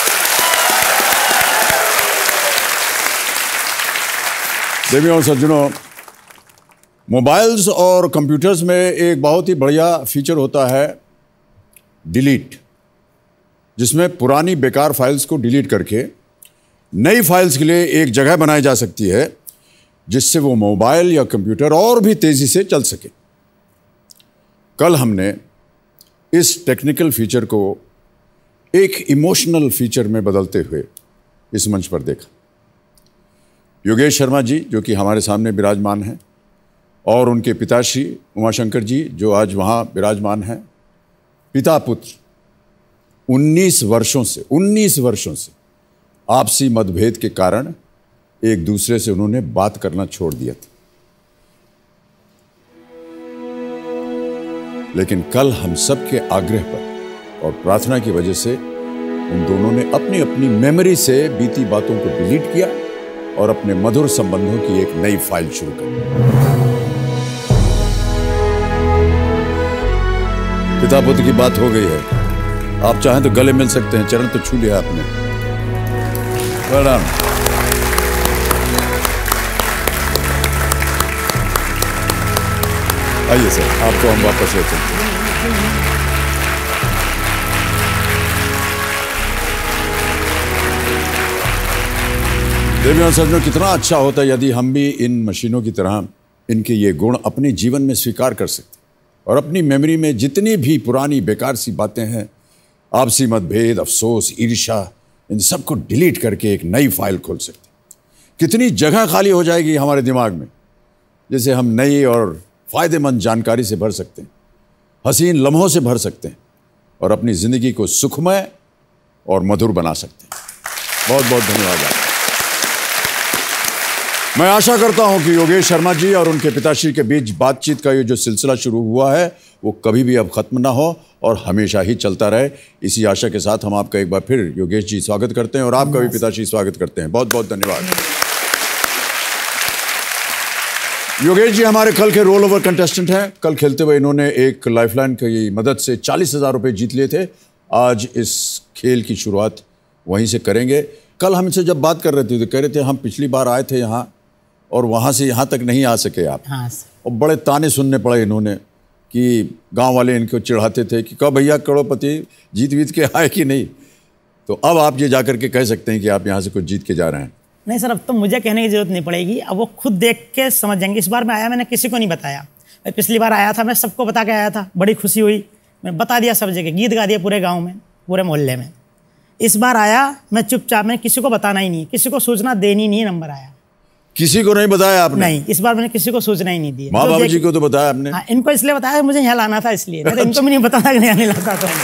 देवियों और सज्जनों, मोबाइल्स और कंप्यूटर्स में एक बहुत ही बढ़िया फीचर होता है डिलीट, जिसमें पुरानी बेकार फाइल्स को डिलीट करके नई फाइल्स के लिए एक जगह बनाई जा सकती है जिससे वो मोबाइल या कंप्यूटर और भी तेजी से चल सके। कल हमने इस टेक्निकल फीचर को एक इमोशनल फीचर में बदलते हुए इस मंच पर देखा। योगेश शर्मा जी जो कि हमारे सामने विराजमान हैं, और उनके पिताश्री उमाशंकर जी जो आज वहाँ विराजमान हैं, पिता पुत्र 19 वर्षों से आपसी मतभेद के कारण एक दूसरे से उन्होंने बात करना छोड़ दिया था। लेकिन कल हम सबके आग्रह पर और प्रार्थना की वजह से उन दोनों ने अपनी अपनी मेमोरी से बीती बातों को डिलीट किया और अपने मधुर संबंधों की एक नई फाइल शुरू कर दी। पिता पुत्र की बात हो गई है, आप चाहें तो गले मिल सकते हैं, चरण तो छू लिया आपने। प्रणाम। आइए सर, आपको हम वापस ले चलते हैं। देवियों और सज्जनों, कितना अच्छा होता है यदि हम भी इन मशीनों की तरह इनके ये गुण अपने जीवन में स्वीकार कर सकते और अपनी मेमोरी में जितनी भी पुरानी बेकार सी बातें हैं, आपसी मतभेद, अफसोस, ईर्ष्या, इन सबको डिलीट करके एक नई फाइल खोल सकते। कितनी जगह खाली हो जाएगी हमारे दिमाग में, जिसे हम नई और फ़ायदेमंद जानकारी से भर सकते हैं, हसीन लम्हों से भर सकते हैं और अपनी ज़िंदगी को सुखमय और मधुर बना सकते हैं। बहुत बहुत धन्यवाद आपका। मैं आशा करता हूं कि योगेश शर्मा जी और उनके पिताश्री के बीच बातचीत का ये जो सिलसिला शुरू हुआ है वो कभी भी अब खत्म ना हो और हमेशा ही चलता रहे। इसी आशा के साथ हम आपका एक बार फिर योगेश जी स्वागत करते हैं और आपका भी पिताश्री स्वागत करते हैं। बहुत बहुत धन्यवाद। योगेश जी हमारे कल के रोल ओवर कंटेस्टेंट हैं। कल खेलते हुए इन्होंने एक लाइफलाइन की मदद से 40,000 रुपये जीत लिए थे। आज इस खेल की शुरुआत वहीं से करेंगे। कल हम इनसे जब बात कर रहे थे तो कह रहे थे हम पिछली बार आए थे यहाँ और वहाँ से यहाँ तक नहीं आ सके आप। हाँ। और बड़े ताने सुनने पड़े इन्होंने कि गांव वाले इनको चिढ़ाते थे कि कब भैया करोड़पति जीत वीत के आए कि नहीं। तो अब आप ये जा करके कह सकते हैं कि आप यहाँ से कुछ जीत के जा रहे हैं। नहीं सर, अब तो मुझे कहने की जरूरत नहीं पड़ेगी, अब वो खुद देख के समझ जाएंगे। इस बार मैं आया, मैंने किसी को नहीं बताया। मैं पिछली बार आया था, मैं सबको बता के आया था, बड़ी खुशी हुई, मैं बता दिया सब जगह, गीत गा दिया पूरे गाँव में, पूरे मोहल्ले में इस बार आया, मैं चुपचाप, मैं किसी को बताना ही नहीं, किसी को सूचना देनी नहीं, नंबर आया। किसी को नहीं बताया आपने? नहीं, इस बार मैंने किसी को सूचना ही नहीं दी। माँ बाबू जी को तो बताया आपने? हाँ, इनको इसलिए बताया, मुझे यहाँ लाना था इसलिए, नहीं तो इनको भी नहीं पता था कि नहीं आने लगता था।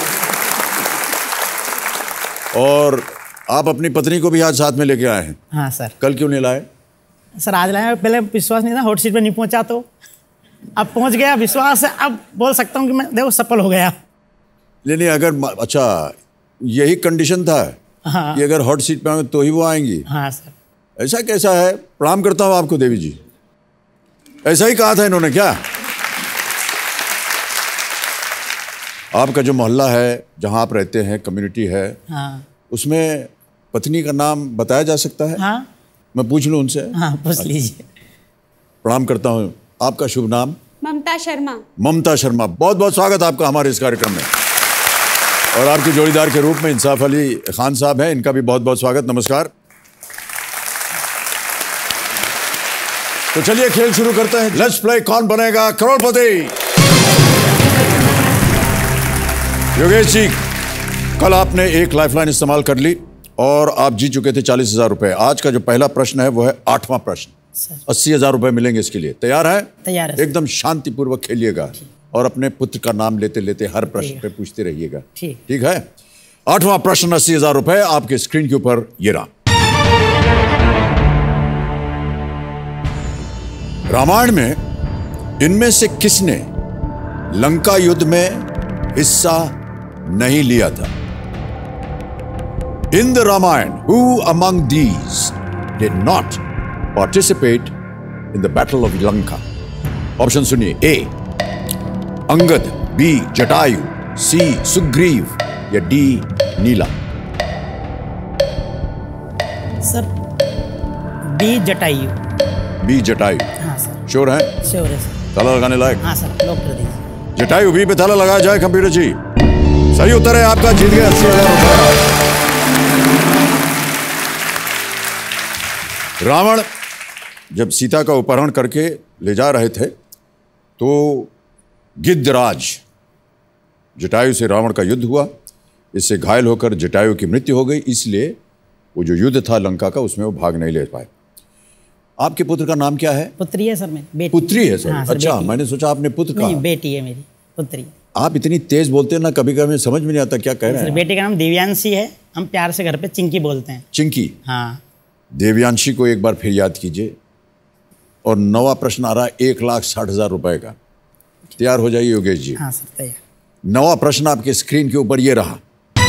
और आप अपनी पत्नी को भी आज साथ में लेके आए हैं? हाँ सर। कल क्यों नहीं लाए? सर आज लाए, पहले विश्वास नहीं था, हॉट सीट पे नहीं पहुंचा, तो अब पहुंच गया, विश्वास है, अब बोल सकता हूँ कि मैं देखो सफल हो गया। नहीं, अगर अच्छा यही कंडीशन था हाँ। कि अगर हॉट सीट पे आएंगे तो ही वो आएंगी? हाँ सर। ऐसा कैसा है? प्रणाम करता हूँ आपको देवी जी, ऐसा ही कहा था इन्होंने क्या? आपका जो मोहल्ला है, जहाँ आप रहते हैं, कम्युनिटी है, हाँ। उसमें पत्नी का नाम बताया जा सकता है? हाँ। मैं पूछ लूँ उनसे? हाँ पूछ लीजिए। प्रणाम करता हूँ। आपका शुभ नाम? ममता शर्मा। ममता शर्मा, बहुत बहुत स्वागत आपका हमारे इस कार्यक्रम में। और आपके जोड़ीदार के रूप में इंसाफ अली खान साहब हैं, इनका भी बहुत बहुत स्वागत। नमस्कार। तो चलिए खेल शुरू करते हैं। लेट्स प्ले कौन बनेगा करोड़पति। योगेश जी, कल आपने एक लाइफलाइन इस्तेमाल कर ली और आप जीत चुके थे 40,000 रुपए। आज का जो पहला प्रश्न है वो है 8वां प्रश्न, 80,000 रुपए मिलेंगे इसके लिए। तैयार है? तैयार है। एकदम शांतिपूर्वक खेलिएगा और अपने पुत्र का नाम लेते लेते हर प्रश्न पे पूछते रहिएगा। ठीक है? 8वां प्रश्न, 80,000 रुपए आपके स्क्रीन के ऊपर ये रहा। रामायण में इनमें से किसने लंका युद्ध में हिस्सा नहीं लिया था? In the Ramayana, who among these did not participate in the battle of Lanka? Option सुनिए। A Angad, B Jatayu, C Sugriva या D Nila? Sir B Jatayu. B Jatayu. हाँ सर। श्योर है? श्योर है सर। ताला लगाने लायक? हाँ सर, लॉक कर दीजिए। जटायु बी पे ताला लगाया जाए कंप्यूटर जी। सही उत्तर है आपका, जीत गए 80,000 रुपए। रावण जब सीता का अपहरण करके ले जा रहे थे तो गिद्धराज जटायु से रावण का युद्ध हुआ। इससे घायल होकर जटायु की मृत्यु हो गई, इसलिए वो जो युद्ध था लंका का उसमें वो भाग नहीं ले पाए। आपके पुत्र का नाम क्या है? पुत्री है सर मेरी, बेटी। पुत्री है सर? हाँ, सर अच्छा, बेटी। मैंने सोचा आपने पुत्र कहा। नहीं, बेटी है मेरी, पुत्री। आप इतनी तेज बोलते हैं ना, कभी कभी समझ में नहीं आता क्या कह रहे हैं। बेटी का नाम दिव्यांशी है, हम प्यार से घर पे चिंकी बोलते हैं। चिंकी? हाँ। देवयांशी को एक बार फिर याद कीजिए। और 9वां प्रश्न आ रहा है 1,60,000 रुपए का। तैयार हो जाइए योगेश जी। हाँ सर, तैयार। 9वां प्रश्न आपके स्क्रीन के ऊपर ये रहा।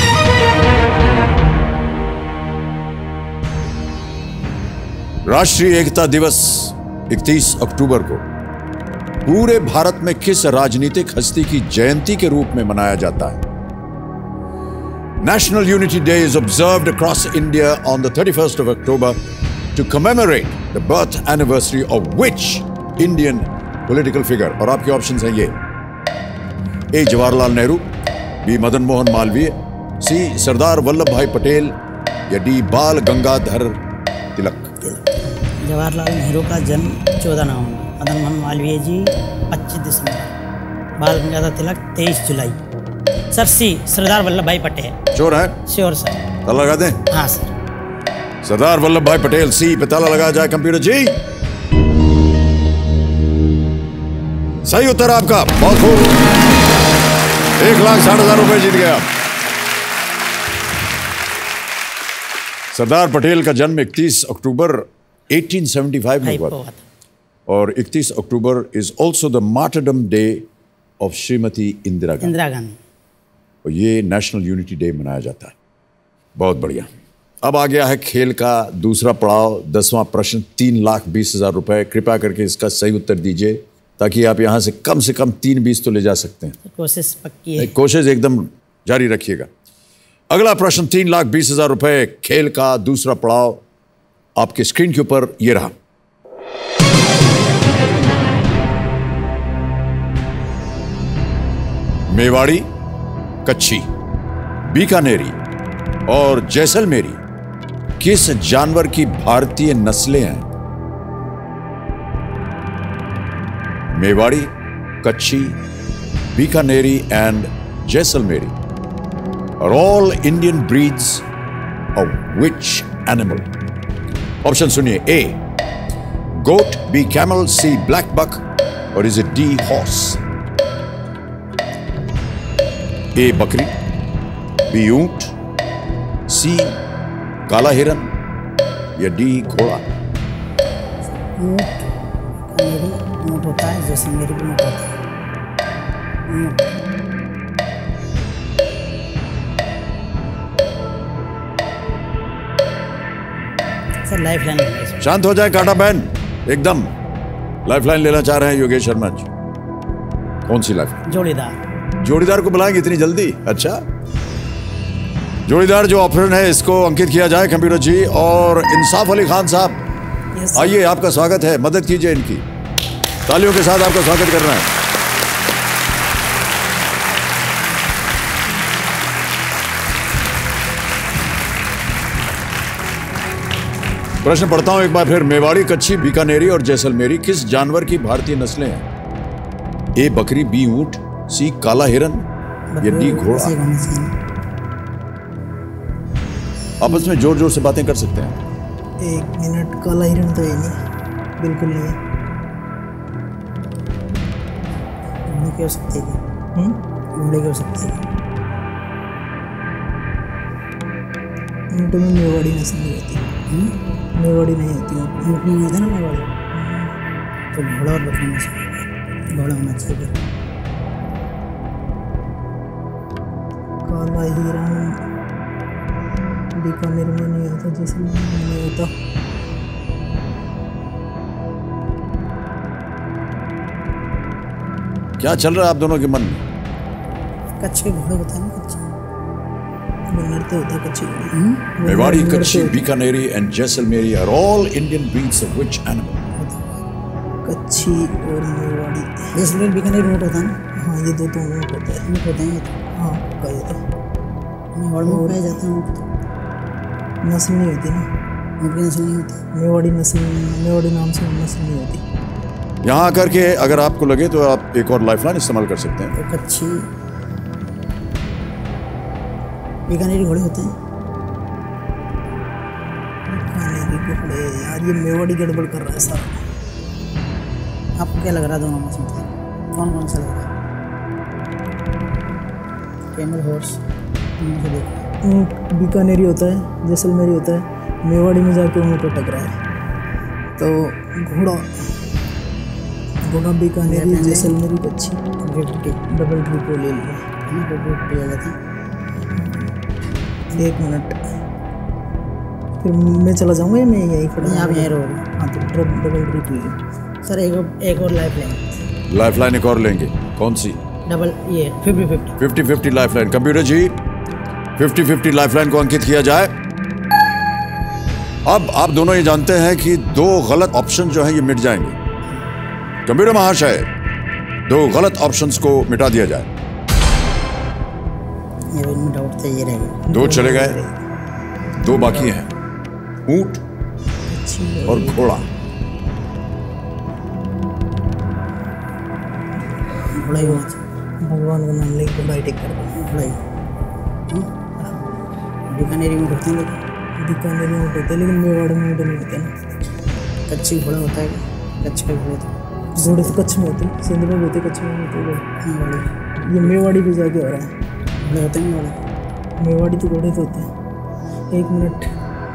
राष्ट्रीय एकता दिवस 31 अक्टूबर को पूरे भारत में किस राजनीतिक हस्ती की जयंती के रूप में मनाया जाता है? National Unity Day is observed across India on the 31st of October to commemorate the birth anniversary of which Indian political figure? और आपके ऑप्शंस हैं ये। A Jawaharlal Nehru, B Madan Mohan Malaviya, C Sardar Vallabh Bhai Patel या डी बाल गंगाधर तिलक? जवाहरलाल नेहरू का जन्म 14 नवंबर, मदन मोहन मालवीय जी 25 दिसंबर, बाल गंगाधर तिलक 23 जुलाई। Sir C Sardar Vallabh Bhai Patel. Sure है? Sure sir. ताला लगा दें? हाँ सर। सरदार वल्लभ भाई पटेल, सी पे ताला लगाया जाए कंप्यूटर जी। सही उत्तर आपका, बहुत खूब। 1,60,000 रुपए जीत गया। सरदार पटेल का जन्म 31 अक्टूबर 1875 में हुआ था और 31 October is also the martyrdom day of Shrimati Indira Gandhi. और ये नेशनल यूनिटी डे मनाया जाता है। बहुत बढ़िया। अब आ गया है खेल का दूसरा पड़ाव, 10वां प्रश्न, 3,20,000 रुपए। कृपया करके इसका सही उत्तर दीजिए ताकि आप यहां से कम 3-20 तो ले जा सकते हैं। कोशिश पक्की है। कोशिश एकदम जारी रखिएगा। अगला प्रश्न, 3,20,000 रुपए, खेल का दूसरा पड़ाव आपके स्क्रीन के ऊपर ये रहा। मेवाड़ी, कच्छी, बीकानेरी और जैसलमेरी किस जानवर की भारतीय नस्लें हैं? Mewari, Kutchi, Bikaneri and Jaisalmeri are all Indian breeds a which animal? Option सुनिए, A goat, B camel, C black buck, or is it D horse? A बकरी, B ऊंट, C काला हिरन या D घोड़ा? ऊँट होता है, जैसलमेरी भी ऊँट होता है। Sir lifeline. शांत हो जाए काटा बहन, एकदम। लाइफ लाइन लेना चाह रहे हैं योगेश शर्मा जी। कौन सी लाइफ? जोड़ीदार। जोड़ीदार को बुलाएंगे इतनी जल्दी? अच्छा, जोड़ीदार जो ऑप्शन है इसको अंकित किया जाए कंप्यूटर जी। और इंसाफ अली खान साहब, आइए, आपका स्वागत है, मदद कीजिए इनकी, तालियों के साथ आपका स्वागत करना है। प्रश्न पढ़ता हूं एक बार फिर। मेवाड़ी, कच्छी, बीकानेरी और जैसलमेरी किस जानवर की भारतीय नस्लें हैं? ए बकरी, बी ऊंट, सी काला हिरन या डी घोड़ा? आपस में जोर जोर से बातें कर सकते हैं। एक मिनट, काला हिरन तो है नहीं, बिल्कुल नहीं है। घोड़े की हो सकती है, घोड़े की हो सकती है। ऊँट में मेवाड़ी नस्ल नहीं होती, मेवाड़ी नहीं होती, ऊँट नहीं होता ना मेवाड़ी, तो घोड़ा और बकरी में से घोड़ा होना चाहिए। काला हिरन बीकानेर में नहीं होता, जैसलमेर में नहीं होता। क्या चल रहा है आप दोनों के मन में? कच्छ के घोड़े होते हैं ना, कच्छ नरते होता है कच्ची। Mewari, Kutchi, Bikaneri and Jaisalmeri are all Indian breeds of which animal? Kutchi और मेवाड़ी। जैसलमेर बीकानेर ऊँट होता है ना। हाँ, ये दो तो ऊँट होता है। ऊँट होते हैं ये तो। हाँ, का ये तो मेवाड़ में पाए जाते हैं ऊँट, तो नस्ल नहीं होती ना, ऊँट की नस्ल नहीं होती। मेवाड़ी नस्ल, मेवाड़ी नाम से नस्ल नहीं होती। यहां आकर के अगर आपको लगे तो आप एक और लाइफलाइन इस्तेमाल कर सकते हैं। तो कच्छी बीकानेरी घोड़े होते हैं। बीकानेरी घोड़े, यार ये मेवाड़ी गड़बड़ कर रहा है सारा। आपको क्या लग रहा है दोनों में से, कौन कौन सा लग रहा है? कैमल, हॉर्स, इनमें से देखो। ऊँट बीकानेरी होता है, जैसलमेरी होता है, मेवाड़ी में जाके ऊँट अटक रहा है। तो घोड़ा, घोड़ा बीकानेरी, जैसलमेरी, कच्छी, डबल ट्रिपल ले लिया। एक मिनट, फिर मैं चला जाऊँगा या मैं यहीं खड़ा? आप यहीं रहोगे। हाँ, तो डबल ट्रिपल। सर एक और लाइफ लाइन। लाइफलाइन एक और लेंगे, कौन सी? डबल, ये 50-50। 50-50 लाइफलाइन। कंप्यूटर जी, 50-50 लाइफलाइन को अंकित किया जाए। अब आप दोनों ये जानते हैं कि दो गलत ऑप्शन जो हैं ये मिट जाएंगे। कंप्यूटर महाशय, दो गलत ऑप्शंस को मिटा दिया जाए। ये इनमें डाउट था, ये रह गया। दो चले गए, दो बाकी हैं, ऊंट और घोड़ा। घोड़ा ही होना चाहिए। भगवान का नाम लेके घोड़ा ही टिक कर दो। घोड़ा ही। बीकानेरी में होते हैं, लेकिन बीकानेरी में होते हैं, लेकिन मेवाड़ में नहीं होते ना। कच्ची घोड़ा होता है, कच्छ के घोड़े तो घोड़े तो कच्छ में होते हैं, सिंध में भी होते, कच्छ में होते हैं। ये मेवाड़ी भी जाके हो रहा है। घोड़े होते हैं घोड़े। मेवाड़ी तो घोड़े तो होते हैं। एक मिनट,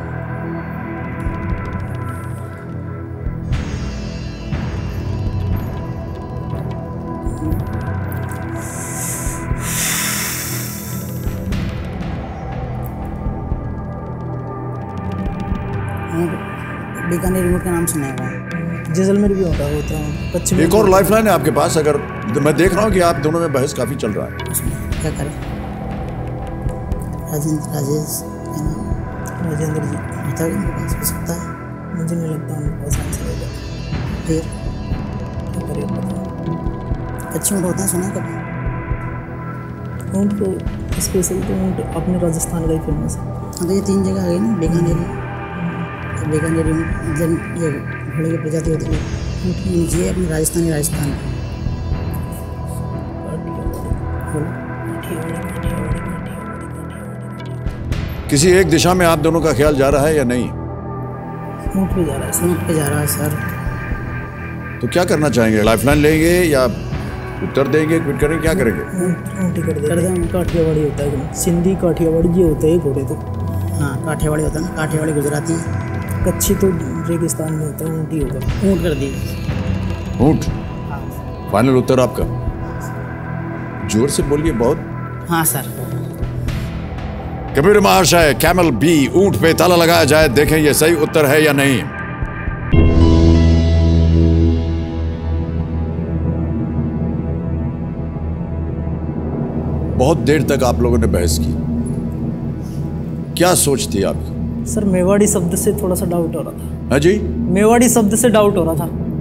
बीकानेर ऊँट का नाम सुना है। जैसलमेर भी होता है कच्छ में। एक और लाइफलाइन है आपके पास। अगर मैं देख रहा हूं कि आप दोनों में बहस काफी चल रहा है। क्या करें? राजेश क्या नाम? राजेंद्र जी होता है उनके पास, हो सकता है। मुझे नहीं लगता उनके पास आंसर होगा। फिर क्या करें बताओ। कच्चे ऊँट होते हैं, सुना है कभी? ऊँट तो स्पेशल तो ऊँट अपने राजस्थान का ही फेमस है। हाँ, तो ये 3 जगह आ गई ना, बीकानेरी, बीकानेरी मतलब ये घोड़े की प्रजाति होती है। ऊँट की नीचे अपने राजस्थान की। किसी एक दिशा में आप दोनों का ख्याल जा रहा है या नहीं? ऊँट पे जा रहा है सर। ऊँट पे जा रहा है सर। तो क्या करना चाहेंगे? लाइफलाइन लेंगे या उत्तर देंगे, क्विट करेंगे, क्या करेंगे? ऊँट ही कर दें। काठियावाड़ी होता है, सिंधी काठियावाड़ी ये होते हैं घोड़े तो। हाँ काठियावाड़ी होता है ना, काठियावाड़ी गुजराती है। कच्छी तो रेगिस्तान में होता है, ऊँट ही होगा। ऊँट कर दिए। ऊँट फाइनल उत्तर आपका? जोर से बोलिए बहुत। हाँ सर। कबीर महाशय, कैमल बी, ऊँट पे ताला लगाया जाए, देखें ये सही उत्तर है या नहीं। बहुत देर तक आप लोगों ने बहस की, क्या सोच थी आपकी? सर मेवाड़ी शब्द से थोड़ा सा डाउट हो रहा था। हाँ जी, मेवाड़ी शब्द से डाउट हो रहा था।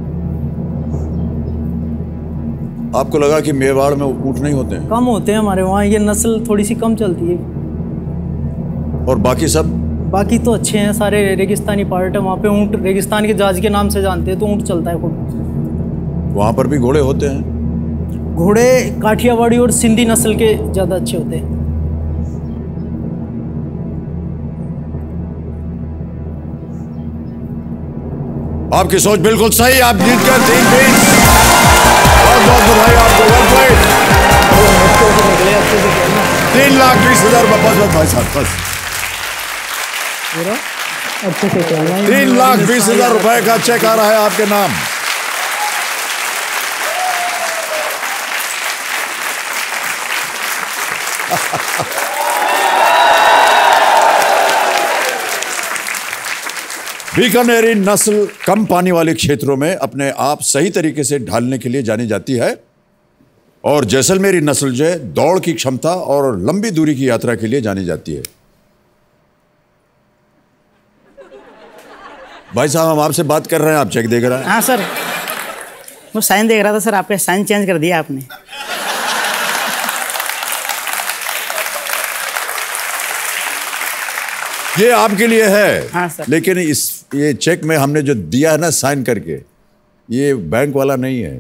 आपको लगा कि मेवाड़ में ऊँट नहीं होते हैं? कम होते हैं हमारे वहाँ, ये नस्ल थोड़ी सी कम चलती है। और बाकी सब? बाकी तो अच्छे हैं सारे, रेगिस्तानी पार्ट है वहाँ पे। ऊँट रेगिस्तान के जहाज के नाम से जानते हैं, तो ऊँट चलता है खूब। वहाँ पर भी घोड़े होते हैं? घोड़े काठियावाड़ी और सिंधी नस्ल के ज़्यादा अच्छे होते हैं। आपकी सोच बिल्कुल सही, आप जीत गए 3 पॉइंट। बहुत बहुत बधाई आपको, 1 पॉइंट। 3,20,000 रुपये। बस भाई साहब, बस अच्छे से चल रहा है। 3,20,000 रुपये का चेक आ रहा है आपके नाम। बीकानेरी नस्ल कम पानी वाले क्षेत्रों में अपने आप सही तरीके से ढालने के लिए जानी जाती है, और जैसलमेरी नस्ल जो है दौड़ की क्षमता और लंबी दूरी की यात्रा के लिए जानी जाती है। भाई साहब, हम आपसे बात कर रहे हैं, आप चेक देख रहे हैं? हाँ सर, वो साइन देख रहा था सर, आपका साइन चेंज कर दिया आपने। ये आपके लिए है। हाँ सर। लेकिन ये चेक में हमने जो दिया है ना साइन करके, ये बैंक वाला नहीं है।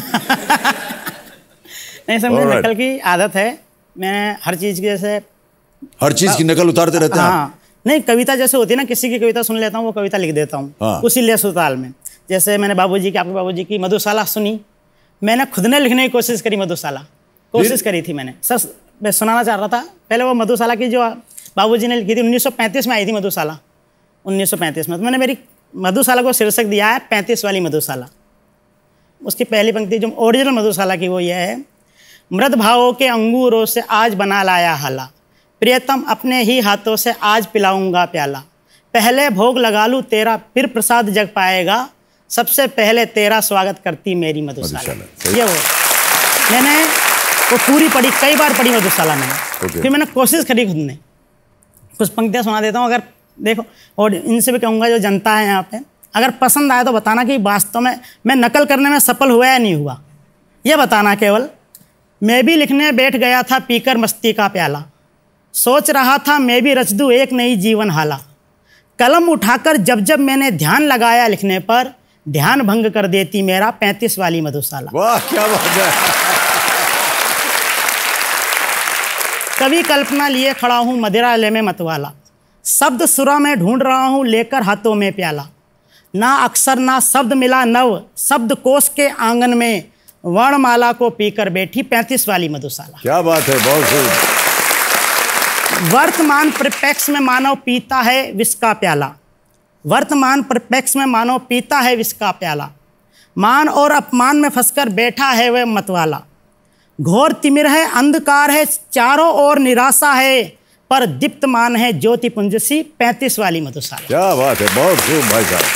नहीं सर, मुझे नकल की आदत है। मैं हर चीज़ की जैसे हर चीज़ की नकल उतारते रहते हैं। हाँ, नहीं कविता जैसे होती है ना, किसी की कविता सुन लेता हूँ, वो कविता लिख देता हूँ। हाँ। उसी ले सुताल में। जैसे मैंने बाबूजी की, आपके बाबूजी की मधुशाला सुनी, मैंने खुद ने लिखने की कोशिश करी। मधुशाला कोशिश करी थी मैंने सर, मैं सुनाना चाह रहा था। पहले वो मधुशाला की जो बाबूजी ने लिखी थी, 1935 में आई थी मधुशाला। 1935 में तो मैंने मेरी मधुशाला को शीर्षक दिया है 35 वाली मधुशाला। उसकी पहली पंक्ति जो ओरिजिनल मधुशाला की वो ये है, मृद भावों के अंगूरों से आज बना लाया हाला, प्रियतम अपने ही हाथों से आज पिलाऊंगा प्याला, पहले भोग लगा लूँ तेरा फिर प्रसाद जग पाएगा, सबसे पहले तेरा स्वागत करती मेरी मधुशाला। ये वो मैंने वो पूरी पढ़ी, कई बार पढ़ी मधुशाला मैंने। फिर मैंने कोशिश करी खुद ने। कुछ पंक्तियाँ सुना देता हूँ, अगर देखो, और इनसे भी कहूँगा जो जनता है यहाँ पे, अगर पसंद आए तो बताना कि वास्तव में मैं नकल करने में सफल हुआ या नहीं हुआ, ये बताना केवल। मैं भी लिखने बैठ गया था पीकर मस्ती का प्याला, सोच रहा था मैं भी रच दूँ एक नई जीवन हाला, कलम उठाकर जब जब मैंने ध्यान लगाया लिखने पर, ध्यान भंग कर देती मेरा 35 वाली मधुशाला। वाह क्या बात है। कभी कल्पना लिए खड़ा हूँ मदिरालय में मतवाला, शब्द सुरा में ढूंढ रहा हूँ लेकर हाथों में प्याला, ना अक्षर ना शब्द मिला नव, शब्द कोश के आंगन में वर्णमाला को पीकर बैठी 35 वाली मधुशाला। क्या बात है, बहुत खूब। वर्तमान परिप्रेक्ष्य में मानव पीता है विष का प्याला, वर्तमान परिप्रेक्ष्य में मानव पीता है विष का प्याला, मान और अपमान में फंसकर बैठा है वह मतवाला, घोर तिमिर है अंधकार है चारों ओर निराशा है, पर दीप्तमान है ज्योति पुंज सी 35 वाली मधुशाला। क्या बात है, बहुत खूब भाई साहब।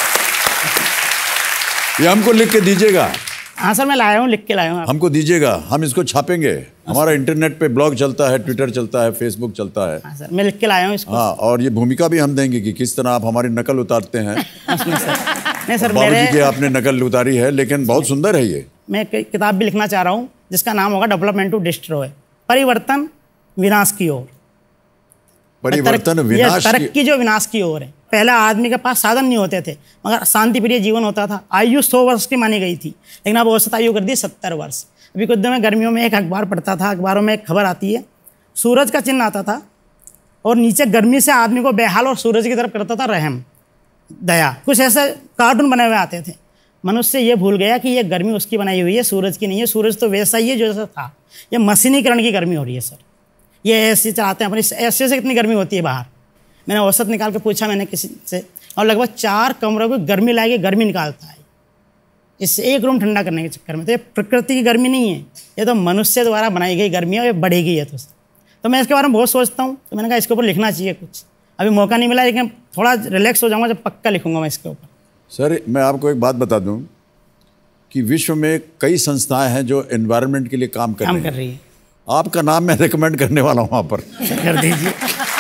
ये हमको लिख के दीजिएगा। हाँ सर, मैं लाया हूँ, लिख के लाया हूँ। हमको दीजिएगा, हम इसको छापेंगे। हमारा इंटरनेट पे ब्लॉग चलता है, ट्विटर चलता है, फेसबुक चलता है। हाँ सर, मैं लिख के लाया हूँ इसको। हाँ, और ये भूमिका भी हम देंगे कि किस तरह आप हमारी नकल उतारते हैं। नहीं सर, बाबूजी की आपने नकल उतारी है, लेकिन बहुत सुंदर है ये। मैं किताब भी लिखना चाह रहा हूँ जिसका नाम होगा डेवलपमेंट टू डिस्ट्रॉय, परिवर्तन विनाश की ओर। परिवर्तन विनाश, तरक्की जो विनाश की ओर है। पहले आदमी के पास साधन नहीं होते थे मगर शांति प्रिय जीवन होता था। आयु 100 वर्ष की मानी गई थी, लेकिन अब औसत आयु कर दी 70 वर्ष। अभी कुछ दिन में गर्मियों में एक अखबार पढ़ता था, अखबारों में एक खबर आती है, सूरज का चिन्ह आता था और नीचे गर्मी से आदमी को बेहाल और सूरज की तरफ करता था रहम, दया। कुछ ऐसे कार्टून बने हुए आते थे। मनुष्य ये भूल गया कि ये गर्मी उसकी बनाई हुई है, सूरज की नहीं है। सूरज तो वैसा ही है जो जैसा था। ये मशीनीकरण की गर्मी हो रही है सर। ये ऐसे चलाते हैं अपनी, ऐसे से कितनी गर्मी होती है बाहर। मैंने औसत निकाल के पूछा मैंने किसी से, और लगभग 4 कमरों को गर्मी लाके गर्मी निकालता है इससे, एक रूम ठंडा करने के चक्कर में। तो ये प्रकृति की गर्मी नहीं है, ये तो मनुष्य द्वारा बनाई गई गर्मी है, और ये बढ़ेगी है। तो मैं इसके बारे में बहुत सोचता हूँ। तो मैंने कहा इसके ऊपर लिखना चाहिए कुछ। अभी मौका नहीं मिला, लेकिन थोड़ा रिलैक्स हो जाऊँगा जब पक्का लिखूंगा मैं इसके ऊपर। सर मैं आपको एक बात बता दूं कि विश्व में कई संस्थाएं हैं जो एनवायरनमेंट के लिए काम कर रही है। आपका नाम मैं रिकमेंड करने वाला हूं वहां पर। कर दीजिए।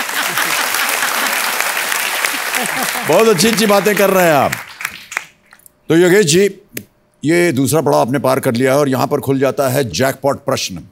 बहुत अच्छी अच्छी बातें कर रहे हैं आप। तो योगेश जी, ये दूसरा पड़ाव आपने पार कर लिया है और यहां पर खुल जाता है जैकपॉट प्रश्न।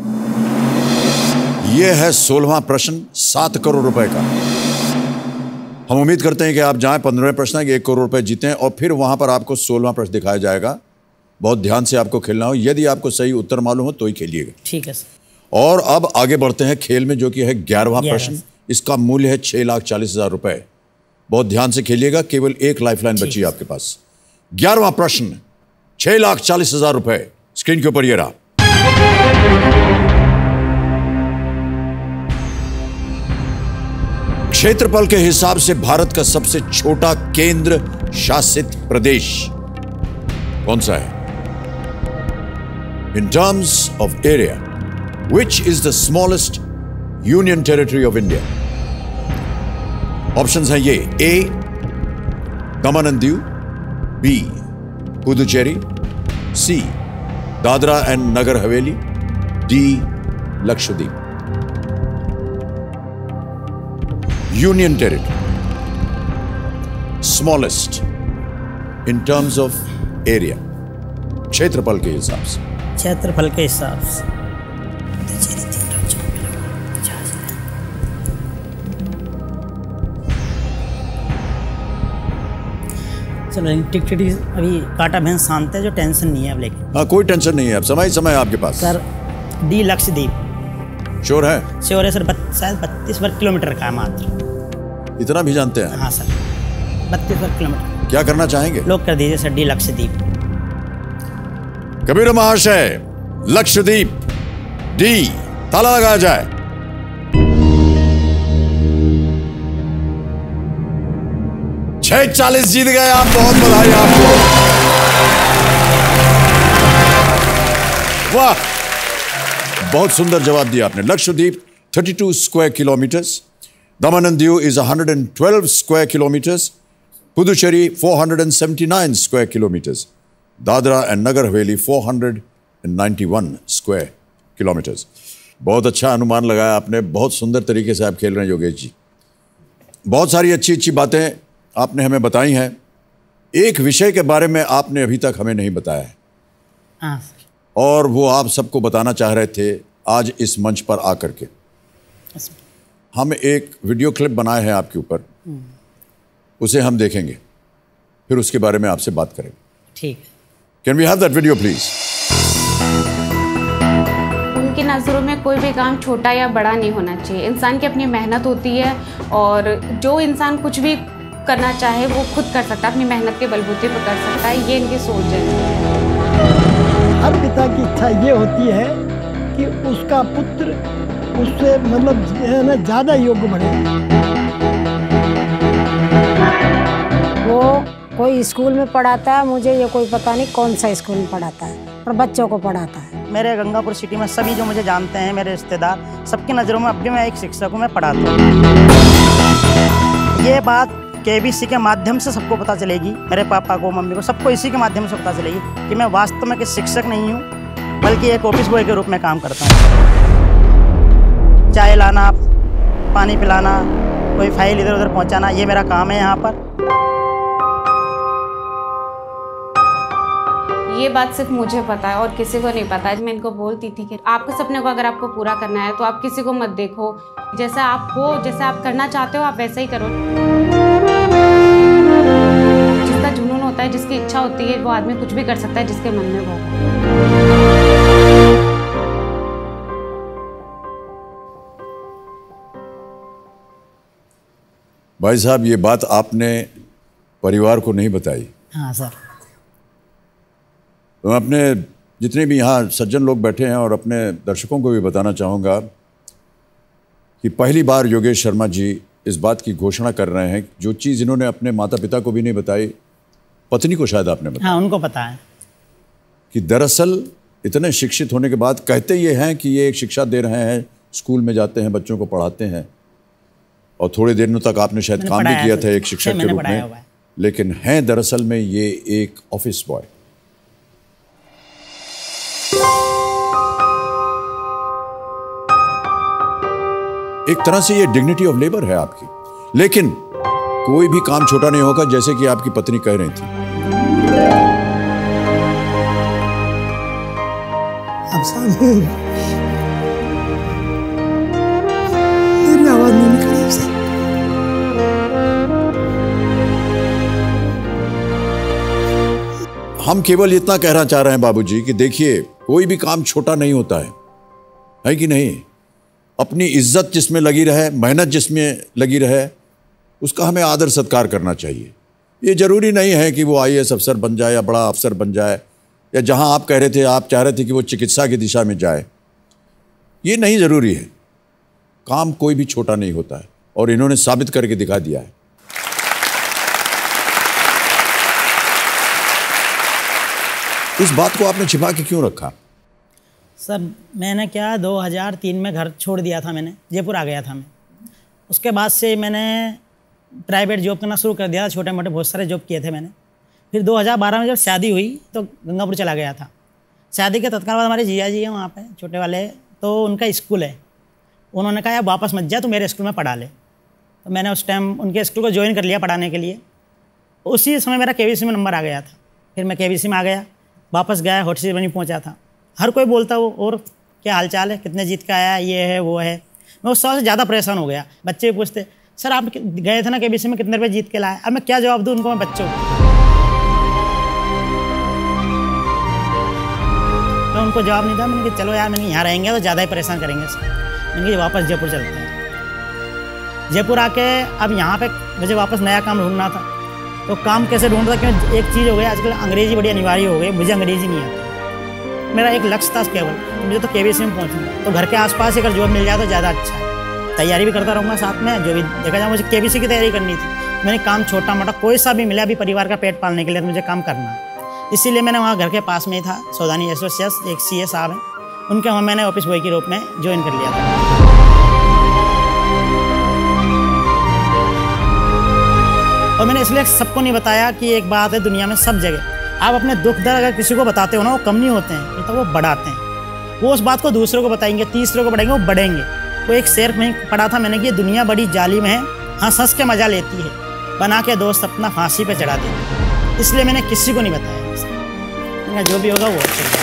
ये है 16वां प्रश्न, 7 करोड़ रुपए का। हम उम्मीद करते हैं कि आप जाएं, 15वें प्रश्न है कि 1 करोड़ रुपए जीतें, और फिर वहां पर आपको 16वां प्रश्न दिखाया जाएगा। बहुत ध्यान से आपको खेलना हो, यदि आपको सही उत्तर मालूम हो तो ही खेलिएगा। ठीक है सर। और अब आगे बढ़ते हैं खेल में, जो कि है 11वां प्रश्न। इसका मूल्य है 6,40,000 रुपए। बहुत ध्यान से खेलिएगा, केवल एक लाइफलाइन बची है आपके पास। 11वां प्रश्न, 6,40,000 रुपए। स्क्रीन के ऊपर ये रहा। क्षेत्रफल के हिसाब से भारत का सबसे छोटा केंद्र शासित प्रदेश कौन सा है? In terms of area, which is the smallest union territory of India? Options हैं ये: A, Daman and Diu, B, Puducherry, C, Dadra and Nagar Haveli, D, Lakshadweep. Union territory, smallest in terms of area, क्षेत्रफल के हिसाब से। क्षेत्रफल के हिसाब से चलो टिकटी अभी काटा भैंस शांत है, जो टेंशन नहीं है अब। लेकिन हाँ, कोई टेंशन नहीं है, अब समय है आपके पास। Sir D, Lakshadweep. श्योर है? श्योर है सर। शायद 32 वर्ग किलोमीटर का है मात्र। इतना भी जानते हैं? हाँ सर, 32 वर्ग किलोमीटर। क्या करना चाहेंगे? लोग कर दीजिए सर, डी, लक्षद्वीप। कबीर महाशय, लक्षद्वीप, डी, ताला लगाया जाए। $6.40 जीत गए आप, बहुत बधाई आपको। वाह, बहुत सुंदर जवाब दिया आपने। Lakshadweep 32 square kilometres, Daman and Diu is 112 square kilometres, Puducherry 479 square kilometres, Dadra and Nagar Haveli 491 square kilometres. बहुत अच्छा अनुमान लगाया आपने, बहुत सुंदर तरीके से आप खेल रहे हैं योगेश जी। बहुत सारी अच्छी अच्छी बातें आपने हमें बताई हैं। एक विषय के बारे में आपने अभी तक हमें नहीं बताया है, हाँ, और वो आप सबको बताना चाह रहे थे आज इस मंच पर आकर के। हम एक वीडियो क्लिप बनाए हैं आपके ऊपर, उसे हम देखेंगे, फिर उसके बारे में आपसे बात करेंगे। ठीक है। Can we have that video please? उनकी नज़रों में कोई भी काम छोटा या बड़ा नहीं होना चाहिए। इंसान की अपनी मेहनत होती है, और जो इंसान कुछ भी करना चाहे वो खुद कर सकता है, अपनी मेहनत के बलबूते पर कर सकता है। ये इनकी सोच है। हर पिता की इच्छा ये होती है कि उसका पुत्र उससे मतलब है ना ज़्यादा योग्य बने। वो कोई स्कूल में पढ़ाता है, मुझे ये कोई पता नहीं कौन सा स्कूल में पढ़ाता है, पर बच्चों को पढ़ाता है। मेरे गंगापुर सिटी में सभी जो मुझे जानते हैं, मेरे रिश्तेदार, सबकी नज़रों में अब भी मैं एक शिक्षक हूँ, मैं पढ़ाता हूँ। ये बात KBC के माध्यम से सबको पता चलेगी, मेरे पापा को, मम्मी को, सबको इसी के माध्यम से पता चलेगी कि मैं वास्तव में शिक्षक नहीं हूँ, बल्कि एक ऑफिस बॉय के रूप में काम करता हूँ। चाय लाना, पानी पिलाना, कोई फाइल इधर उधर पहुँचाना, ये मेरा काम है यहाँ पर। ये बात सिर्फ मुझे पता है और किसी को नहीं पता है। मैं इनको बोलती थी कि आपके सपने को अगर आपको पूरा करना है तो आप किसी को मत देखो, जैसा आप हो, जैसे आप करना चाहते हो आप वैसा ही करो। जिसका जुनून होता है, जिसकी इच्छा होती है, वो आदमी कुछ भी कर सकता है जिसके मन में वो। भाई साहब, ये बात आपने परिवार को नहीं बताई। हाँ सर। तो मैं अपने जितने भी यहाँ सज्जन लोग बैठे हैं और अपने दर्शकों को भी बताना चाहूँगा कि पहली बार योगेश शर्मा जी इस बात की घोषणा कर रहे हैं, जो चीज़ इन्होंने अपने माता पिता को भी नहीं बताई, पत्नी को शायद आपने बताया। हाँ, उनको पता है कि दरअसल इतने शिक्षित होने के बाद कहते ये हैं कि ये एक शिक्षा दे रहे हैं, स्कूल में जाते हैं, बच्चों को पढ़ाते हैं, और थोड़े दिनों तक आपने शायद काम भी किया था एक शिक्षक के रूप में, लेकिन हैं दरअसल में ये एक ऑफिस बॉय। एक तरह से ये डिग्निटी ऑफ लेबर है आपकी, लेकिन कोई भी काम छोटा नहीं होगा, जैसे कि आपकी पत्नी कह रही थी। अब साहब मेरी आवाज नहीं निकल रही सर। हम केवल इतना कहना चाह रहे हैं बाबूजी कि देखिए, कोई भी काम छोटा नहीं होता है कि नहीं? अपनी इज्जत जिसमें लगी रहे, मेहनत जिसमें लगी रहे, उसका हमें आदर सत्कार करना चाहिए। ये जरूरी नहीं है कि वो IAS अफसर बन जाए या बड़ा अफसर बन जाए, या जहां आप कह रहे थे, आप चाह रहे थे कि वो चिकित्सा की दिशा में जाए, ये नहीं ज़रूरी है। काम कोई भी छोटा नहीं होता है, और इन्होंने साबित करके दिखा दिया है। इस बात को आपने छिपा के क्यों रखा? सर, मैंने क्या 2003 में घर छोड़ दिया था, मैंने जयपुर आ गया था मैं। उसके बाद से मैंने प्राइवेट जॉब करना शुरू कर दिया था, छोटे मोटे बहुत सारे जॉब किए थे मैंने। फिर 2012 में जब शादी हुई तो गंगापुर चला गया था। शादी के तत्काल बाद हमारे जिया जी हैं वहाँ पे छोटे वाले, तो उनका स्कूल है। उन्होंने कहा यार वापस मत जा, तो मेरे स्कूल में पढ़ा ले। तो मैंने उस टाइम उनके स्कूल को ज्वाइन कर लिया पढ़ाने के लिए। उसी समय मेरा KBC में नंबर आ गया था। फिर मैं KBC में आ गया, वापस गया, हॉस्टल बनी पहुँचा था। हर कोई बोलता वो, और क्या हालचाल है, कितने जीत का आया, ये है वो है। मैं उस साल से ज़्यादा परेशान हो गया। बच्चे पूछते सर आप गए थे ना KBC में, कितने रुपये जीत के लाए? अब मैं क्या जवाब दूँ उनको, मैं बच्चों को? मैं उनको जवाब नहीं था। मैंने कहा चलो यार, मैंने यहाँ रहेंगे तो ज़्यादा ही परेशान करेंगे सर। मैंने कहा वापस जयपुर चलते हैं। जयपुर आके अब यहाँ पे मुझे वापस नया काम ढूंढना था। तो काम कैसे ढूंढ रहा, क्योंकि एक चीज़ हो गई आजकल, अंग्रेजी बड़ी अनिवार्य हो गई। मुझे अंग्रेजी नहीं आती। मेरा एक लक्ष्य था केवल, मुझे तो KBC में पहुँचना। तो घर के आसपास अगर जॉब मिल जाए तो ज़्यादा अच्छा है। तैयारी भी करता रहूँगा साथ में, जो भी देखा जाए। मुझे KBC की तैयारी करनी थी। मैंने काम छोटा मोटा कोई सा भी मिला, अभी परिवार का पेट पालने के लिए तो मुझे काम करना है। इसीलिए मैंने वहाँ घर के पास में ही था, सौदानी एसोसिएट्स, एक CA साहब हैं, उनके वहाँ मैंने ऑफिस बॉय के रूप में ज्वाइन कर लिया था। और मैंने इसलिए सबको नहीं बताया कि एक बात है दुनिया में सब जगह, आप अपने दुख दर्द अगर किसी को बताते हो ना, वो कम नहीं होते हैं, तो वो बढ़ाते हैं। वो उस बात को दूसरों को बताएंगे, तीसरों को बढ़ाएंगे, वो बढ़ेंगे। वो एक शेर में पढ़ा था मैंने कि दुनिया बड़ी जालिम है, हंस हंस के मजा लेती है, बना के दोस्त अपना फांसी पे चढ़ा देते। इसलिए मैंने किसी को नहीं बताया। जो भी होगा वो अच्छा।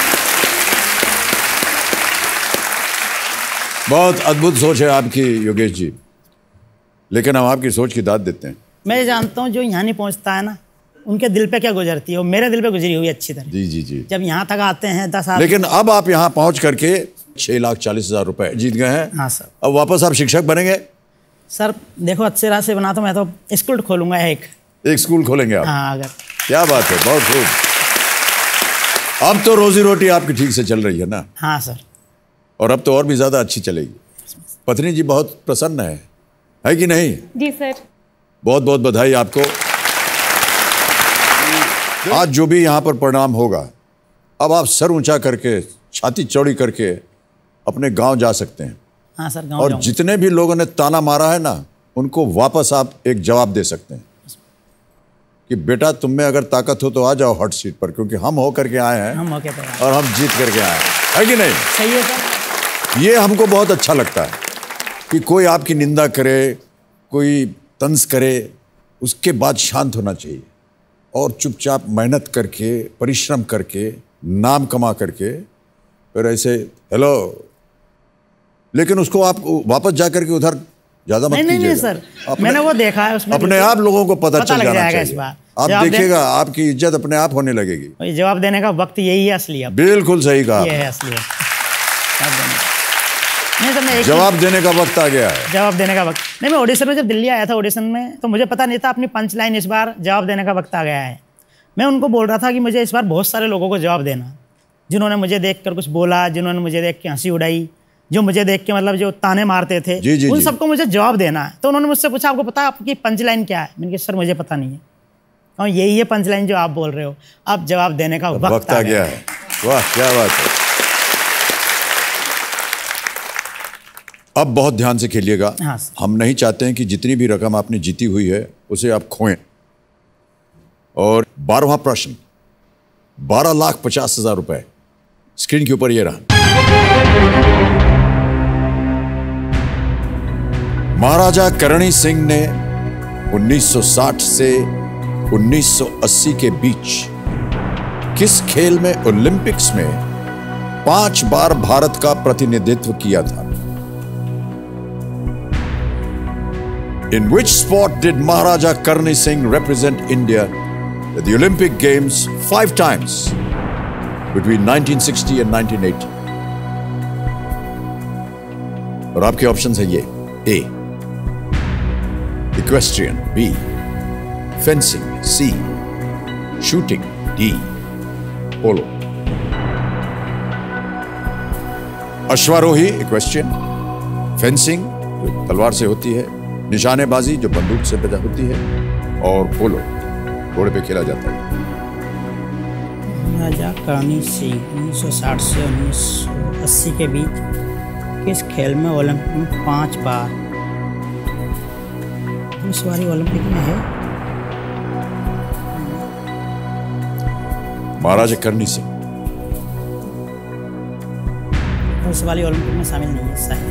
बहुत अद्भुत सोच है आपकी योगेश जी, लेकिन हम आपकी सोच की दाद देते हैं। मैं जानता हूँ जो यहाँ नहीं पहुँचता है ना, उनके दिल पे क्या गुजरती है, वो मेरे दिल पे गुजरी हुई अच्छी तरह। जी जी जी। जब यहाँ तक आते हैं 10 साल, लेकिन अब आप यहाँ पहुँच करके 6,40,000 रुपए जीत गए हैं। हाँ सर। अब वापस आप शिक्षक बनेंगे? सर देखो, अच्छे राह से बना तो मैं तो स्कूल खोलूंगा, एक स्कूल खोलेंगे आप? हाँ। अगर क्या बात है, बहुत खूब। अब तो रोजी रोटी आपकी ठीक से चल रही है ना? हाँ सर। और अब तो और भी ज्यादा अच्छी चलेगी। पत्नी जी बहुत प्रसन्न है कि नहीं? जी सर। बहुत बहुत बधाई आपको। आज जो भी यहाँ पर परिणाम होगा, अब आप सर ऊंचा करके, छाती चौड़ी करके अपने गांव जा सकते हैं। हाँ सर, गांव और जाऊंगा। जितने भी लोगों ने ताना मारा है ना, उनको वापस आप एक जवाब दे सकते हैं कि बेटा तुम में अगर ताकत हो तो आ जाओ हॉट सीट पर, क्योंकि हम हो करके आए हैं, हम मौके पर और हम जीत करके आए हैं, है कि नहीं? सही है सर। ये हमको बहुत अच्छा लगता है कि कोई आपकी निंदा करे, कोई तंज करे, उसके बाद शांत होना चाहिए और चुपचाप मेहनत करके, परिश्रम करके, नाम कमा करके फिर ऐसे हेलो, लेकिन उसको आप वापस जा करके उधर ज्यादा मत कीजिएगा। नहीं सर, मैंने वो देखा है उसमें, अपने आप लोगों को पता चल जाना चाहिए। इस बार आप देखिएगा आपकी इज्जत अपने आप होने लगेगी। जवाब देने का वक्त यही है असली। बिल्कुल सही कहा। ये है असली। नहीं सर, मैं जवाब देने का वक्त आ गया है। जवाब देने का वक्त नहीं, मैं ऑडिशन में जब दिल्ली आया था ऑडिशन में, तो मुझे पता नहीं था अपनी पंच लाइन इस बार जवाब देने का वक्त आ गया है। मैं उनको बोल रहा था कि मुझे इस बार बहुत सारे लोगों को जवाब देना, जिन्होंने मुझे देख कर कुछ बोला, जिन्होंने मुझे देख के हंसी उड़ाई, जो मुझे देख के मतलब जो ताने मारते थे, उन सबको मुझे जवाब देना है। तो उन्होंने मुझसे पूछा आपको पता है आपकी पंच लाइन क्या है? मैंने कहा सर मुझे पता नहीं है। और यही है पंच लाइन जो आप बोल रहे हो, अब जवाब देने का वक्त आ गया है। वाह क्या बात है। अब बहुत ध्यान से खेलिएगा। हाँ, हम नहीं चाहते हैं कि जितनी भी रकम आपने जीती हुई है उसे आप खोएं। और 12वां प्रश्न 12,50,000 रुपए स्क्रीन के ऊपर ये रहा। महाराजा करणी सिंह ने 1960 से 1980 के बीच किस खेल में ओलंपिक्स में 5 बार भारत का प्रतिनिधित्व किया था? In which sport did Maharaja Karni Singh represent India at the Olympic Games 5 times between 1960 and 1980? और आपके ऑप्शंस है ये: A. Equestrian, B. Fencing, C. Shooting, D. Polo. अश्वारोही इक्वेस्ट्रियन, फेंसिंग जो तलवार से होती है, निशानेबाजी जो बंदूक से पैदा होती है, और पोलो घोड़े पे खेला जाता है। महाराजा करणी सिंह 1960 से 1980 के बीच किस खेल में ओलंपिक में 5 बार, इस बारी ओलंपिक में है महाराजा करणी सिंह इस वाली ओलंपिक में शामिल नहीं है। शायद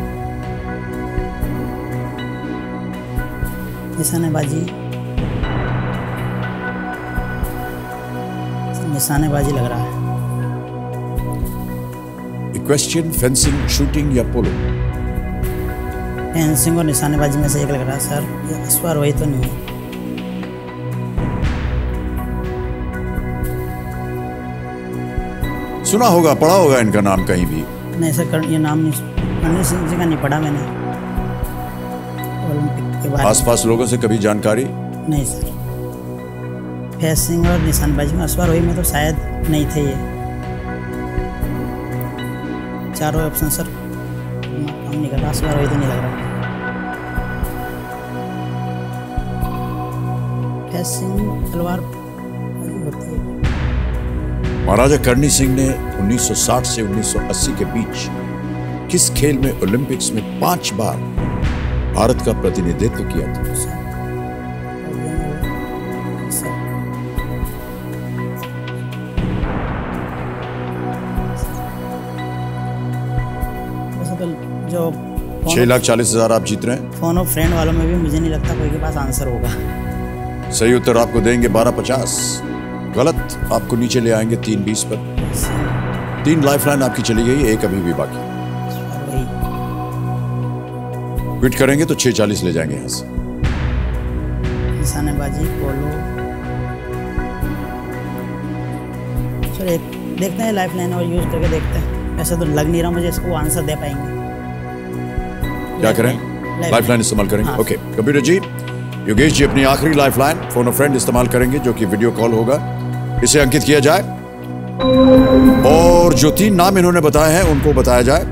निशानेबाजी लग रहा है। इक्वेस्ट्रियन, फेंसिंग, शूटिंग या पोलो? फेंसिंग और निशानेबाजी में से एक लग रहा है सर, इस बार वही तो नहीं है। सुना होगा, पढ़ा होगा इनका नाम कहीं भी? नहीं सर, ये नाम नहीं, करणी सिंह जी का नहीं पढ़ा मैंने ओलंपिक के बारे में। आसपास लोगों से कभी जानकारी? नहीं सर, फेंसिंग और निशानेबाजी में अश्वार वही में तो शायद नहीं थे ये। चारों ऑप्शन सर काम नहीं कर रहा, अश्वार वही तो नहीं लग रहा। फेंसिंग तलवार होती है। महाराजा करणी सिंह ने 1960 से 1980 के बीच किस खेल में ओलंपिक्स में 5 बार भारत का प्रतिनिधित्व किया था? जो 6,40,000 आप जीत रहे हैं। फोन ऑफ फ्रेंड वालों में भी मुझे नहीं लगता कोई के पास आंसर होगा। सही उत्तर आपको देंगे 12,50, गलत आपको नीचे ले आएंगे 3,20 पर। 3 लाइफलाइन आपकी चली गई, एक अभी भी बाकी। क्विट करेंगे तो 6,40 ले जाएंगे यहाँ से। निशानेबाजी, पोलो, चलो एक देखते हैं लाइफलाइन और यूज करके देखते हैं। ऐसा तो लग नहीं रहा मुझे इसको आंसर दे पाएंगे। क्या करें? लाइफलाइन इस्तेमाल करेंगे। ओके कंप्यूटर जी, योगेश जी अपनी आखिरी लाइफलाइन फोन ऑफ फ्रेंड इस्तेमाल करेंगे जो कि वीडियो कॉल होगा, इसे अंकित किया जाए और जो 3 नाम इन्होंने बताए हैं उनको बताया जाए।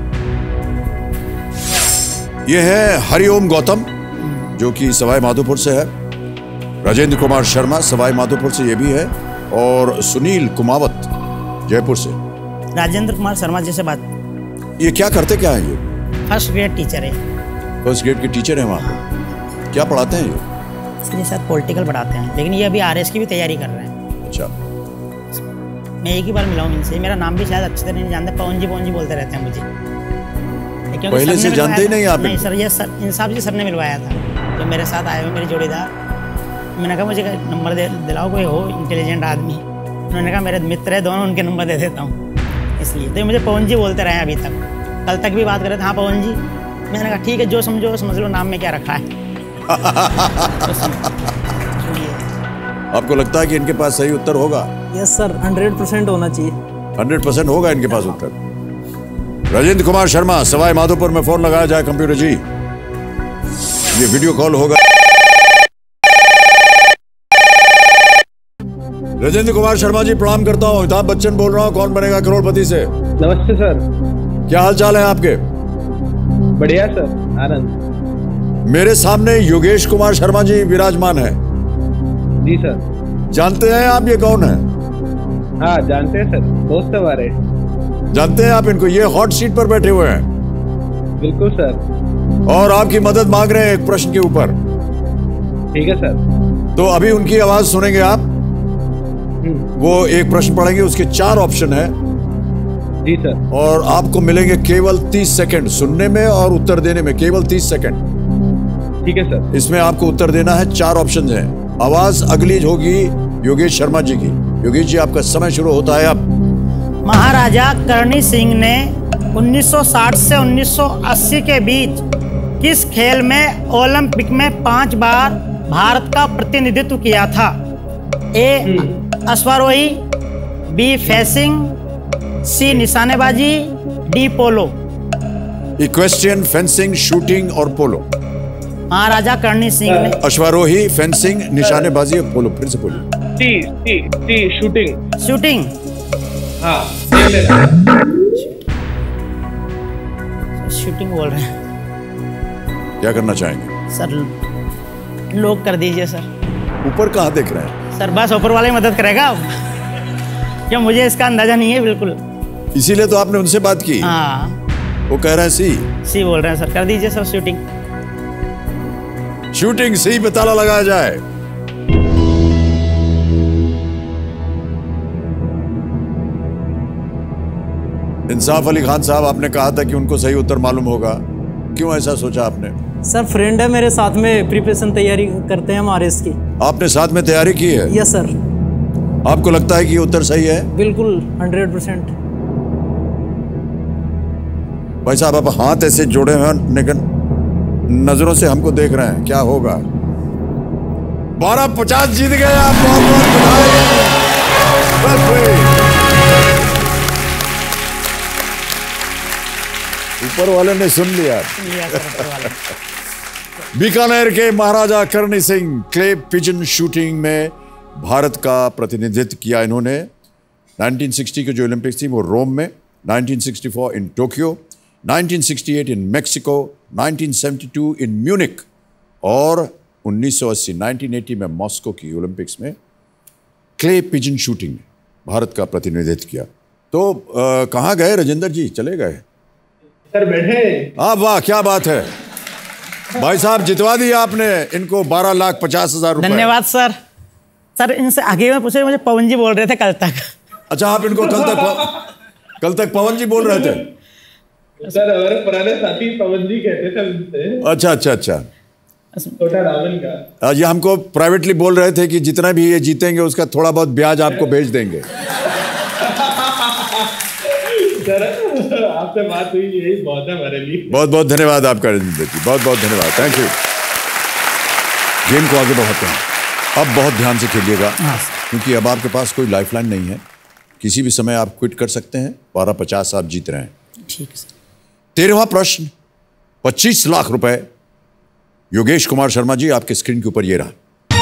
यह है हरिओम गौतम जो कि सवाई माधोपुर से है, राजेंद्र कुमार शर्मा सवाई माधोपुर से ये भी है, और सुनील कुमावत जयपुर से। राजेंद्र कुमार शर्मा जी से बात। ये क्या करते क्या है? ये फर्स्ट ग्रेड टीचर है। फर्स्ट ग्रेड के टीचर है वहाँ पे। क्या पढ़ाते हैं ये? इसके साथ पॉलिटिकल पढ़ाते हैं, लेकिन ये अभी RS की भी तैयारी कर रहे हैं। अच्छा, मैं एक ही बार मिला हूँ इनसे, मेरा नाम भी शायद अच्छे तरह नहीं जानते, पवन जी बोलते रहते हैं मुझे। पहले से जानते ही नहीं आप? नहीं सर, ये सर इंसाफ जी सर ने मिलवाया था जो मेरे साथ आए हुए मेरे जोड़ीदार। मैंने कहा मुझे नंबर दिलाओ, कोई हो इंटेलिजेंट आदमी। उन्होंने कहा मेरे मित्र है दोनों, उनके नंबर दे देता हूँ। इसलिए तो मुझे पवन जी बोलते रहे अभी तक, कल तक भी बात कर रहे थे, हाँ पवन जी। मैंने कहा ठीक है, जो समझो समझ लो, नाम में क्या रखा है। आपको लगता है कि इनके पास सही उत्तर होगा? यस सर, 100% होना चाहिए। 100% होगा इनके पास उत्तर। राजेंद्र कुमार शर्मा, सवाई माधोपुर में फोन लगाया जाए कंप्यूटर जी। ये वीडियो कॉल होगा। राजेंद्र कुमार शर्मा जी प्रणाम करता हूँ। अमिताभ बच्चन बोल रहा हूँ, कौन बनेगा करोड़पति से। नमस्ते सर। क्या हाल चाल है आपके? बढ़िया सर, आनंद। मेरे सामने योगेश कुमार शर्मा जी विराजमान है। जी सर। जानते हैं आप ये कौन है? हाँ जानते हैं सर, दोस्त हमारे। जानते हैं आप इनको? ये हॉट सीट पर बैठे हुए हैं। बिल्कुल सर। और आपकी मदद मांग रहे हैं एक प्रश्न के ऊपर। ठीक है सर। तो अभी उनकी आवाज सुनेंगे आप। वो एक प्रश्न पढ़ेंगे, उसके 4 ऑप्शन है। जी सर। और आपको मिलेंगे केवल 30 सेकंड सुनने में और उत्तर देने में, केवल 30 सेकंड। ठीक है सर। इसमें आपको उत्तर देना है। 4 ऑप्शन हैं। आवाज अगली होगी योगेश शर्मा जी की। योगेश जी आपका समय शुरू होता है अब। महाराजा करणी सिंह ने 1960 से 1980 के बीच किस खेल में ओलंपिक में 5 बार भारत का प्रतिनिधित्व किया था? ए अश्वारोही, बी फेंसिंग, सी निशानेबाजी, D polo. Equestrian, fencing, shooting और पोलो। महाराजा करणी सिंह ने अश्वारोही, फेंसिंग, निशानेबाजी और पोलो। फिर से बोलिए। T shooting. शूटिंग। हाँ शूटिंग बोल रहे हैं क्या करना चाहेंगे सर? लोग कर दीजिए सर। ऊपर कहाँ देख रहे हैं सर? बस ऊपर वाले मदद करेगा क्या? मुझे इसका अंदाजा नहीं है बिल्कुल। इसीलिए तो आपने उनसे बात की। हाँ वो कह रहे हैं सी बोल रहे हैं सर। कर दीजिए सर शूटिंग। शूटिंग सी पे ताला लगाया जाए। इंसाफ अली खान साहब, आपने कहा था कि उनको सही उत्तर मालूम होगा, क्यों ऐसा सोचा आपने? सर फ्रेंड है मेरे साथ में, प्रिपरेशन तैयारी करते हैं हमारे इसकी। आपने साथ में तैयारी की है? Yes sir. आपको लगता है कि ये उत्तर सही है? बिल्कुल 100%। भाई साहब आप हाथ ऐसे जोड़े हुए हैं, लेकिन नजरों से हमको देख रहे हैं, क्या होगा? 1250 जीत गए आप। बहुत बधाई। ऊपर वाले ने सुन लिया। बीकानेर के महाराजा Karni Singh clay pigeon shooting में भारत का प्रतिनिधित्व किया इन्होंने। 1960 के जो ओलंपिक्स थी वो रोम में, 1964 in Tokyo, 1968 in Mexico, 1972 in Munich और 1980 में मॉस्को की ओलंपिक्स में क्ले पिजन शूटिंग में भारत का प्रतिनिधित्व किया। तो कहाँ गए राजेंद्र जी? चले गए सर? बैठे। हाँ वाह, क्या बात है भाई साहब, जितवा दिया आपने इनको 12,50,000 रुपए। धन्यवाद सर। सर इनसे आगे में पूछे, मुझे पवन जी बोल रहे थे कल तक। अच्छा, आप इनको कल तक पवन जी बोल रहे थे? सर हमारे पुराने साथी पवन जी कहते थे उनसे। अच्छा। छोटा रावण का। ये हमको प्राइवेटली बोल रहे थे कि जितना भी ये जीतेंगे उसका थोड़ा बहुत ब्याज आपको भेज देंगे। सर आपसे बात हुई, यही बहुत है हमारे लिए। बहुत बहुत धन्यवाद आपका राजेंद्र जी, बहुत बहुत धन्यवाद, थैंक यू। गेम को आगे बढ़ाते हैं। अब बहुत ध्यान से खेलिएगा क्योंकि अब आपके पास कोई लाइफलाइन नहीं है। किसी भी समय आप क्विट कर सकते हैं। 1250 आप जीत रहे हैं। ठीक है सर। 13वां प्रश्न, 25 लाख रुपए। योगेश कुमार शर्मा जी आपके स्क्रीन के ऊपर ये रहा।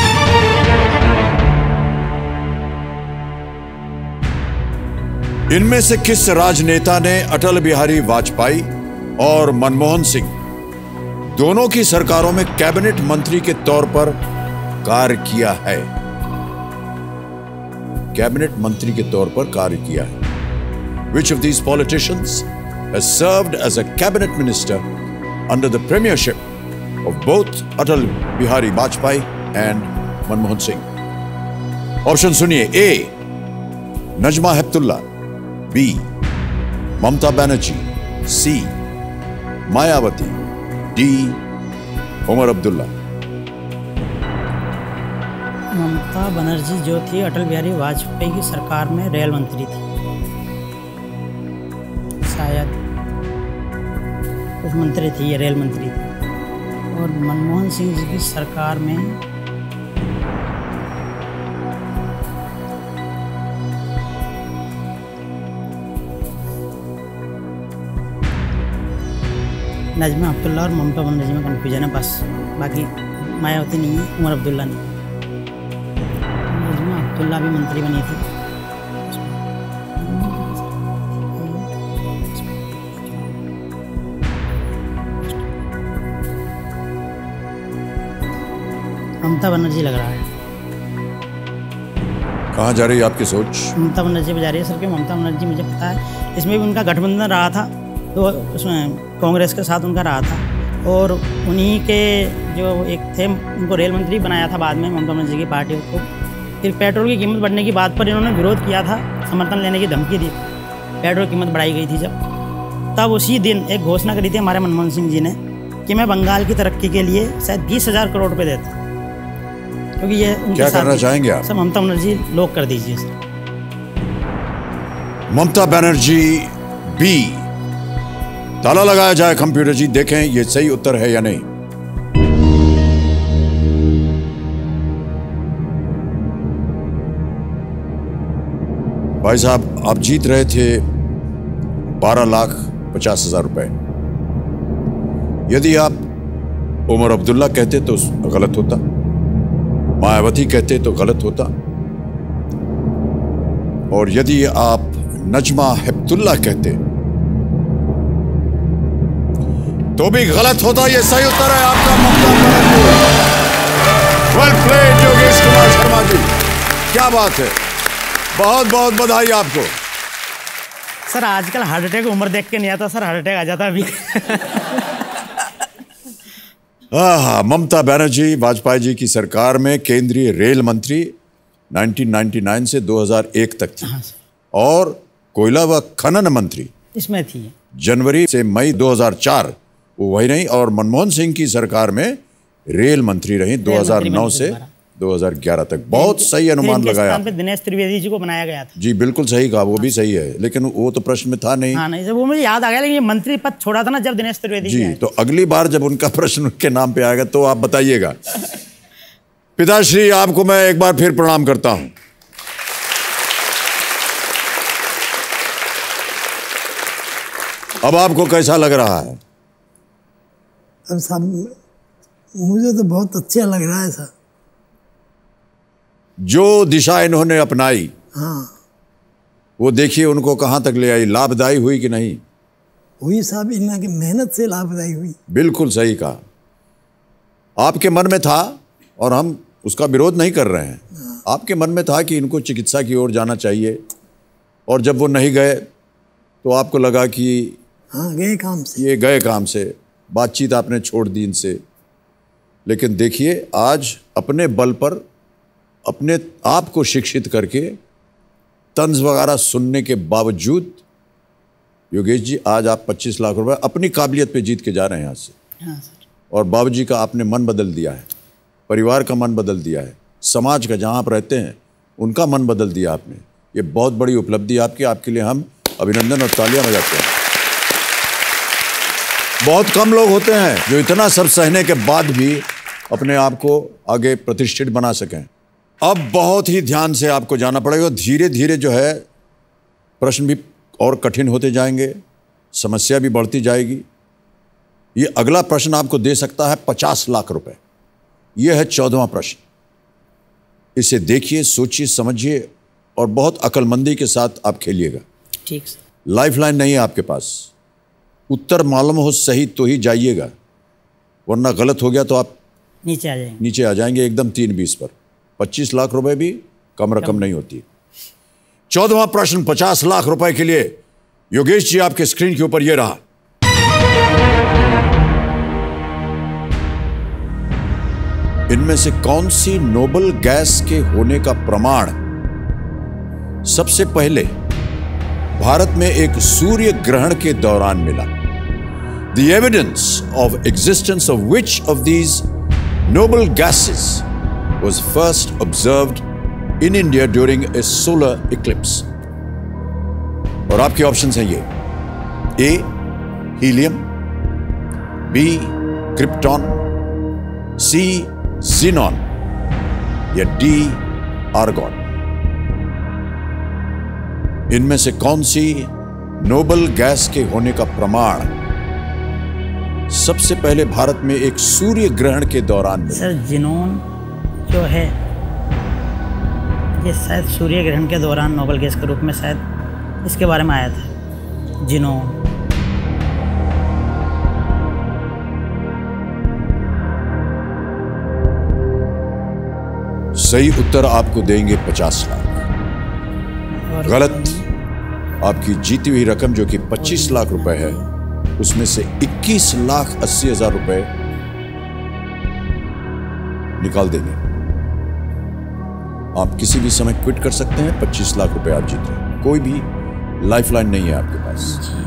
इनमें से किस राजनेता ने अटल बिहारी वाजपेयी और मनमोहन सिंह दोनों की सरकारों में कैबिनेट मंत्री के तौर पर कार्य किया है? कैबिनेट मंत्री के तौर पर कार्य किया है। Which of these politicians has served as a cabinet minister under the premiership of both Atal Bihari Vajpayee and Manmohan Singh? Option सुनिए। A Najma Heptulla, B Mamata Banerjee, C Mayawati, D Omar Abdullah. Mamata Banerjee जो थी अटल बिहारी वाजपेयी की सरकार में रेल मंत्री थी, शायद कुछ मंत्री थी, ये रेल मंत्री थी। और मनमोहन सिंह जी की सरकार में नजमा अब्दुल्ला और ममता बनर्जी में कन्फ्यूजन है बस, बाकी मायावती नहीं है, उमर अब्दुल्ला नहीं। नजमा अब्दुल्ला भी मंत्री बनी थी। ममता बनर्जी लग रहा है। कहाँ जा रही है आपकी सोच? ममता बनर्जी पे जा रही है सर, कि ममता बनर्जी मुझे पता है, इसमें भी उनका गठबंधन रहा था, तो उसमें कांग्रेस के साथ उनका रहा था, और उन्हीं के जो एक थे उनको रेल मंत्री बनाया था बाद में ममता बनर्जी की पार्टी को। फिर पेट्रोल की कीमत बढ़ने की बात पर इन्होंने विरोध किया था, समर्थन लेने की धमकी दी, पेट्रोल कीमत बढ़ाई गई थी जब, तब उसी दिन एक घोषणा करी थी हमारे मनमोहन सिंह जी ने कि मैं बंगाल की तरक्की के लिए शायद 20,000 करोड़ रुपये देता, क्योंकि ये क्या करना चाहेंगे आप? सर ममता बनर्जी लॉक कर दीजिए सर। ममता बनर्जी बी, ताला लगाया जाए कंप्यूटर जी, देखें ये सही उत्तर है या नहीं। भाई साहब आप जीत रहे थे 12,50,000 रुपए। यदि आप उमर अब्दुल्ला कहते तो गलत होता, मायावती कहते तो गलत होता, और यदि आप नजमा हेप्तुल्ला कहते तो भी गलत होता। ये सही उत्तर है आपका, ममता बनर्जी। वेल प्लेड योगेश कुमार शर्मा जी, क्या बात है, बहुत बहुत बधाई आपको। सर आजकल हार्ट अटैक उम्र देख के नहीं आता सर, हार्ट अटैक आ जाता अभी। ममता बनर्जी वाजपेयी जी की सरकार में केंद्रीय रेल मंत्री 1999 से 2001 तक थी। हाँ, और कोयला व खनन मंत्री इसमें थी जनवरी से मई 2004 वो वही रही, और मनमोहन सिंह की सरकार में रेल मंत्री रही 2009 से 2011 तक। बहुत सही अनुमान लगाया। दिनेश त्रिवेदी जी को बनाया गया था। जी बिल्कुल सही कहा, वो भी सही है, लेकिन वो तो प्रश्न में था नहीं। हाँ नहीं, जब वो मुझे याद आ गया, लेकिन ये मंत्री पद छोड़ा था ना जब दिनेश त्रिवेदी जी, तो अगली बार जब उनका प्रश्न उनके नाम पे आएगा तो आप बताइएगा। पिताश्री आपको मैं एक बार फिर प्रणाम करता हूं। अब आपको कैसा लग रहा है? अब साहब मुझे तो बहुत अच्छा लग रहा है सर। जो दिशा इन्होंने अपनाई, हाँ वो देखिए उनको कहां तक ले आई, लाभदायी हुई कि नहीं? हुई साहब, इन्हों की मेहनत से लाभदायी हुई। बिल्कुल सही कहा। आपके मन में था, और हम उसका विरोध नहीं कर रहे हैं, आपके मन में था कि इनको चिकित्सा की ओर जाना चाहिए, और जब वो नहीं गए तो आपको लगा कि हाँ गए काम से, ये गए काम से, बातचीत आपने छोड़ दी इनसे। लेकिन देखिए आज अपने बल पर अपने आप को शिक्षित करके तंज वगैरह सुनने के बावजूद योगेश जी आज आप 25 लाख रुपए अपनी काबिलियत पे जीत के जा रहे हैं यहाँ से। हाँ सर। और बाबूजी का आपने मन बदल दिया है, परिवार का मन बदल दिया है, समाज का जहाँ आप रहते हैं उनका मन बदल दिया आपने। ये बहुत बड़ी उपलब्धि आपकी, आपके लिए हम अभिनंदन और तालियां बजाते हैं। बहुत कम लोग होते हैं जो इतना सब सहने के बाद भी अपने आप को आगे प्रतिष्ठित बना सकें। अब बहुत ही ध्यान से आपको जाना पड़ेगा, धीरे धीरे जो है प्रश्न भी और कठिन होते जाएंगे, समस्या भी बढ़ती जाएगी। ये अगला प्रश्न आपको दे सकता है 50 लाख रुपए। यह है 14वां प्रश्न। इसे देखिए, सोचिए, समझिए और बहुत अक्लमंदी के साथ आप खेलिएगा। ठीक सर। लाइफलाइन नहीं है आपके पास, उत्तर मालूम हो सही तो ही जाइएगा, वरना गलत हो गया तो आप नीचे आ जाएंगे एकदम 3-20 पर। 25 लाख रुपए भी कम रकम नहीं होती। 14वां प्रश्न 50 लाख रुपए के लिए योगेश जी आपके स्क्रीन के ऊपर ये रहा। इनमें से कौन सी नोबल गैस के होने का प्रमाण सबसे पहले भारत में एक सूर्य ग्रहण के दौरान मिला? The evidence of existence of which of these noble gases was first observed in India during a solar eclipse? और आपके ऑप्शंस हैं ये: A helium, B krypton, C xenon या D आर्गॉन। इनमें से कौन सी नोबल गैस के होने का प्रमाण सबसे पहले भारत में एक सूर्य ग्रहण के दौरान मिला? सर जिनोन जो है ये शायद सूर्य ग्रहण के दौरान नोबेल गैस के रूप में शायद इसके बारे में आया था, जिनोन। सही उत्तर आपको देंगे 50 लाख। गलत। आपकी जीती हुई रकम जो कि 25 लाख रुपए है, उसमें से 21,80,000 रुपए निकाल देंगे। आप किसी भी समय क्विट कर सकते हैं। 25 लाख रुपए आप जीत रहे हैं। कोई भी लाइफलाइन नहीं है आपके पास।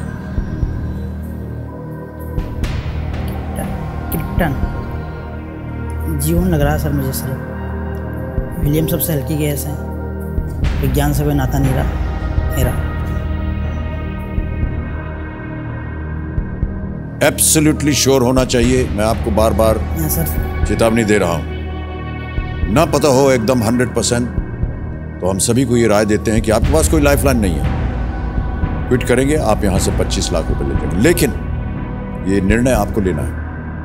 क्रिप्टन जीवन लग रहा है सर मुझे। सर हीलियम सबसे हल्की गैस है, विज्ञान से कोई नाता नहीं रहा मेरा। एब्सोल्युटली श्योर होना चाहिए। मैं आपको बार बार चेतावनी दे रहा हूं। ना पता हो एकदम 100%, तो हम सभी को ये राय देते हैं कि आपके पास कोई लाइफलाइन नहीं है। क्विट करेंगे, आप यहां से 25 लाख रुपए ले जाएंगे। लेकिन ये निर्णय आपको लेना है।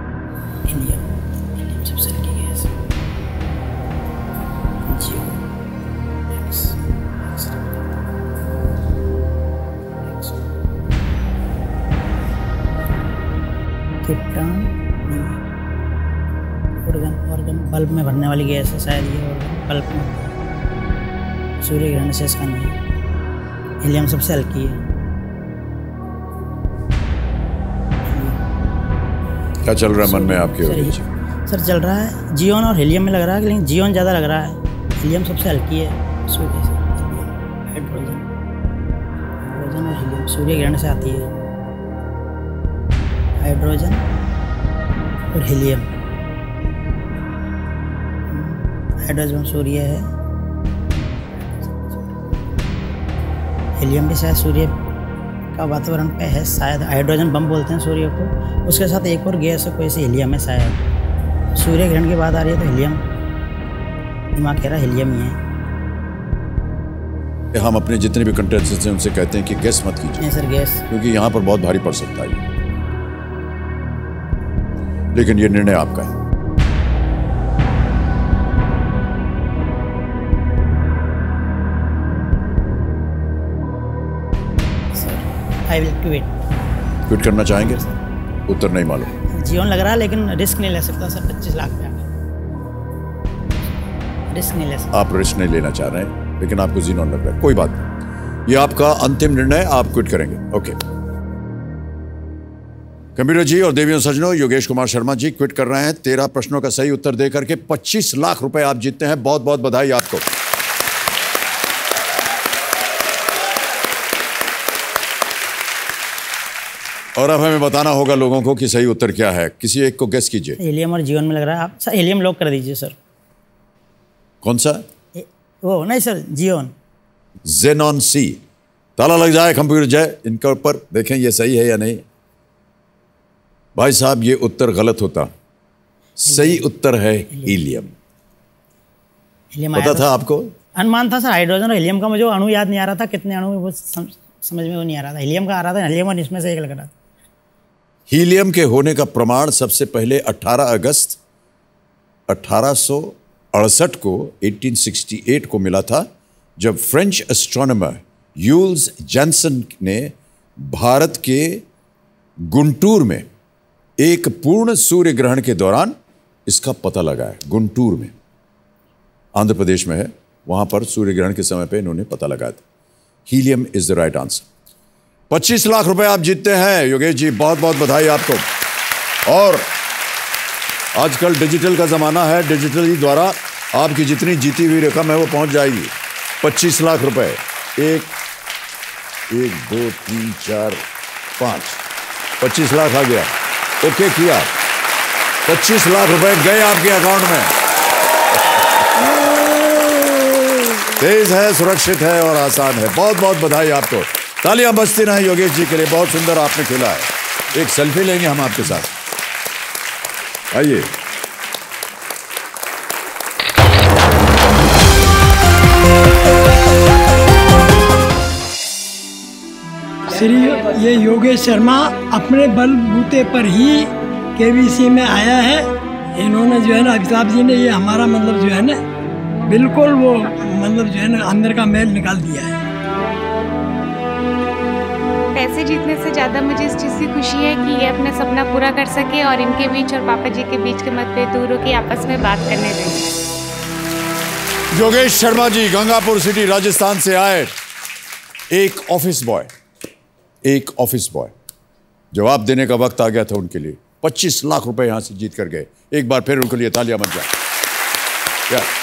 ऑर्गन बल्ब में भरने वाली गैस है शायद ये, ऑर्गन बल्ब में। सूर्य ग्रहण से इसका नहीं है। हीलियम सबसे हल्की है। क्या चल रहा है मन में आपके? सर चल रहा है जियोन और हीलियम में लग रहा है, लेकिन जियोन ज़्यादा लग रहा है। हीलियम सबसे हल्की है सूर्य से। हाइड्रोजन और हीलियम सूर्य ग्रहण से आती है। हाइड्रोजन और हीलियम। हाइड्रोजन सूर्य है, हीलियम भी शायद सूर्य का वातावरण पे है शायद। हाइड्रोजन बम बोलते हैं सूर्य को। उसके साथ एक और गैस है कोई सी, हीलियम है शायद। सूर्य ग्रहण की बात आ रही है तो हीलियम, दिमाग कह रहा है हीलियम ही है। हम अपने जितने भी कंटेस्टेंट्स हैं उनसे कहते हैं कि गैस मत कीजिए। नहीं सर गैस, क्योंकि यहाँ पर बहुत भारी पड़ सकता है। लेकिन ये निर्णय आपका है। I will quit. क्विट करना चाहेंगे? उत्तर नहीं मालूम। जीवन लग रहा है लेकिन रिस्क नहीं ले सकता सर। 25 लाख पे रिस्क नहीं ले सकता। आप रिस्क नहीं लेना चाह रहे हैं, लेकिन आपको जीनोन लग रहा है। कोई बात नहीं, ये आपका अंतिम निर्णय। आप क्विट करेंगे। ओके। कंप्यूटर जी और देवियों सज्जनों, योगेश कुमार शर्मा जी क्विट कर रहे हैं। 13 प्रश्नों का सही उत्तर देकर के 25 लाख रुपए आप जीतते हैं। बहुत बहुत बधाई आपको। और अब हमें बताना होगा लोगों को कि सही उत्तर क्या है। किसी एक को गेस कीजिए। हीलियम और जीवन में लग रहा है। आप सर हीलियम लॉक कर दीजिए सर। कौन सा? वो नहीं सर, जियोन। जेनॉन सी। ताला लग जाए कंप्यूटर जय इनके ऊपर। देखें ये सही है या नहीं। भाई साहब ये उत्तर गलत होता। सही उत्तर है हीलियम। हीलियम पता था आपको? अनुमान था सर। हाइड्रोजन और हीलियम का मुझे अणु याद नहीं आ रहा था, कितने अणु में वो समझ में वो नहीं आ रहा था। हीलियम का आ रहा था, हीलियम और इसमें से एक लग रहा था। हीलियम के होने का प्रमाण सबसे पहले 18 अगस्त 1868 को 1868 को मिला था, जब फ्रेंच एस्ट्रोनॉमर यूल्स जैनसन ने भारत के गुंटूर में एक पूर्ण सूर्य ग्रहण के दौरान इसका पता लगाया। गुंटूर में, आंध्र प्रदेश में है, वहां पर सूर्य ग्रहण के समय पे इन्होंने पता लगाया था। Helium is the right answer. 25 lakh रुपए आप जीतते हैं योगेश जी। बहुत बहुत बधाई आपको। और आजकल डिजिटल का जमाना है। डिजिटली द्वारा आपकी जितनी जीती हुई रकम है वो पहुंच जाएगी 25 लाख रुपए। 1 2 3 4 5 25 लाख आ गया। ओके किया। 25 लाख रुपए गए आपके अकाउंट में। तेज है, सुरक्षित है और आसान है। बहुत बहुत बधाई आपको। तालियां बजती रहें योगेश जी के लिए। बहुत सुंदर आपने खेला है। एक सेल्फी लेंगे हम आपके साथ। आइए। श्री ये योगेश शर्मा अपने बलबूते पर ही केबीसी में आया है। इन्होंने जो है ना अमिताभ जी ने ये हमारा मतलब जो है ना बिल्कुल वो मतलब जो है ना अंदर का मैल निकाल दिया है। पैसे जीतने से ज़्यादा मुझे इस चीज़ की खुशी है कि ये अपना सपना पूरा कर सके और इनके बीच और पापा जी के बीच के मतभेद दूर होकर आपस में बात करने देंगे। योगेश शर्मा जी गंगापुर सिटी राजस्थान से आए, एक ऑफिस बॉय। जवाब देने का वक्त आ गया था उनके लिए। 25 लाख रुपए यहां से जीत कर गए। एक बार फिर उनके लिए तालियां बन जाए।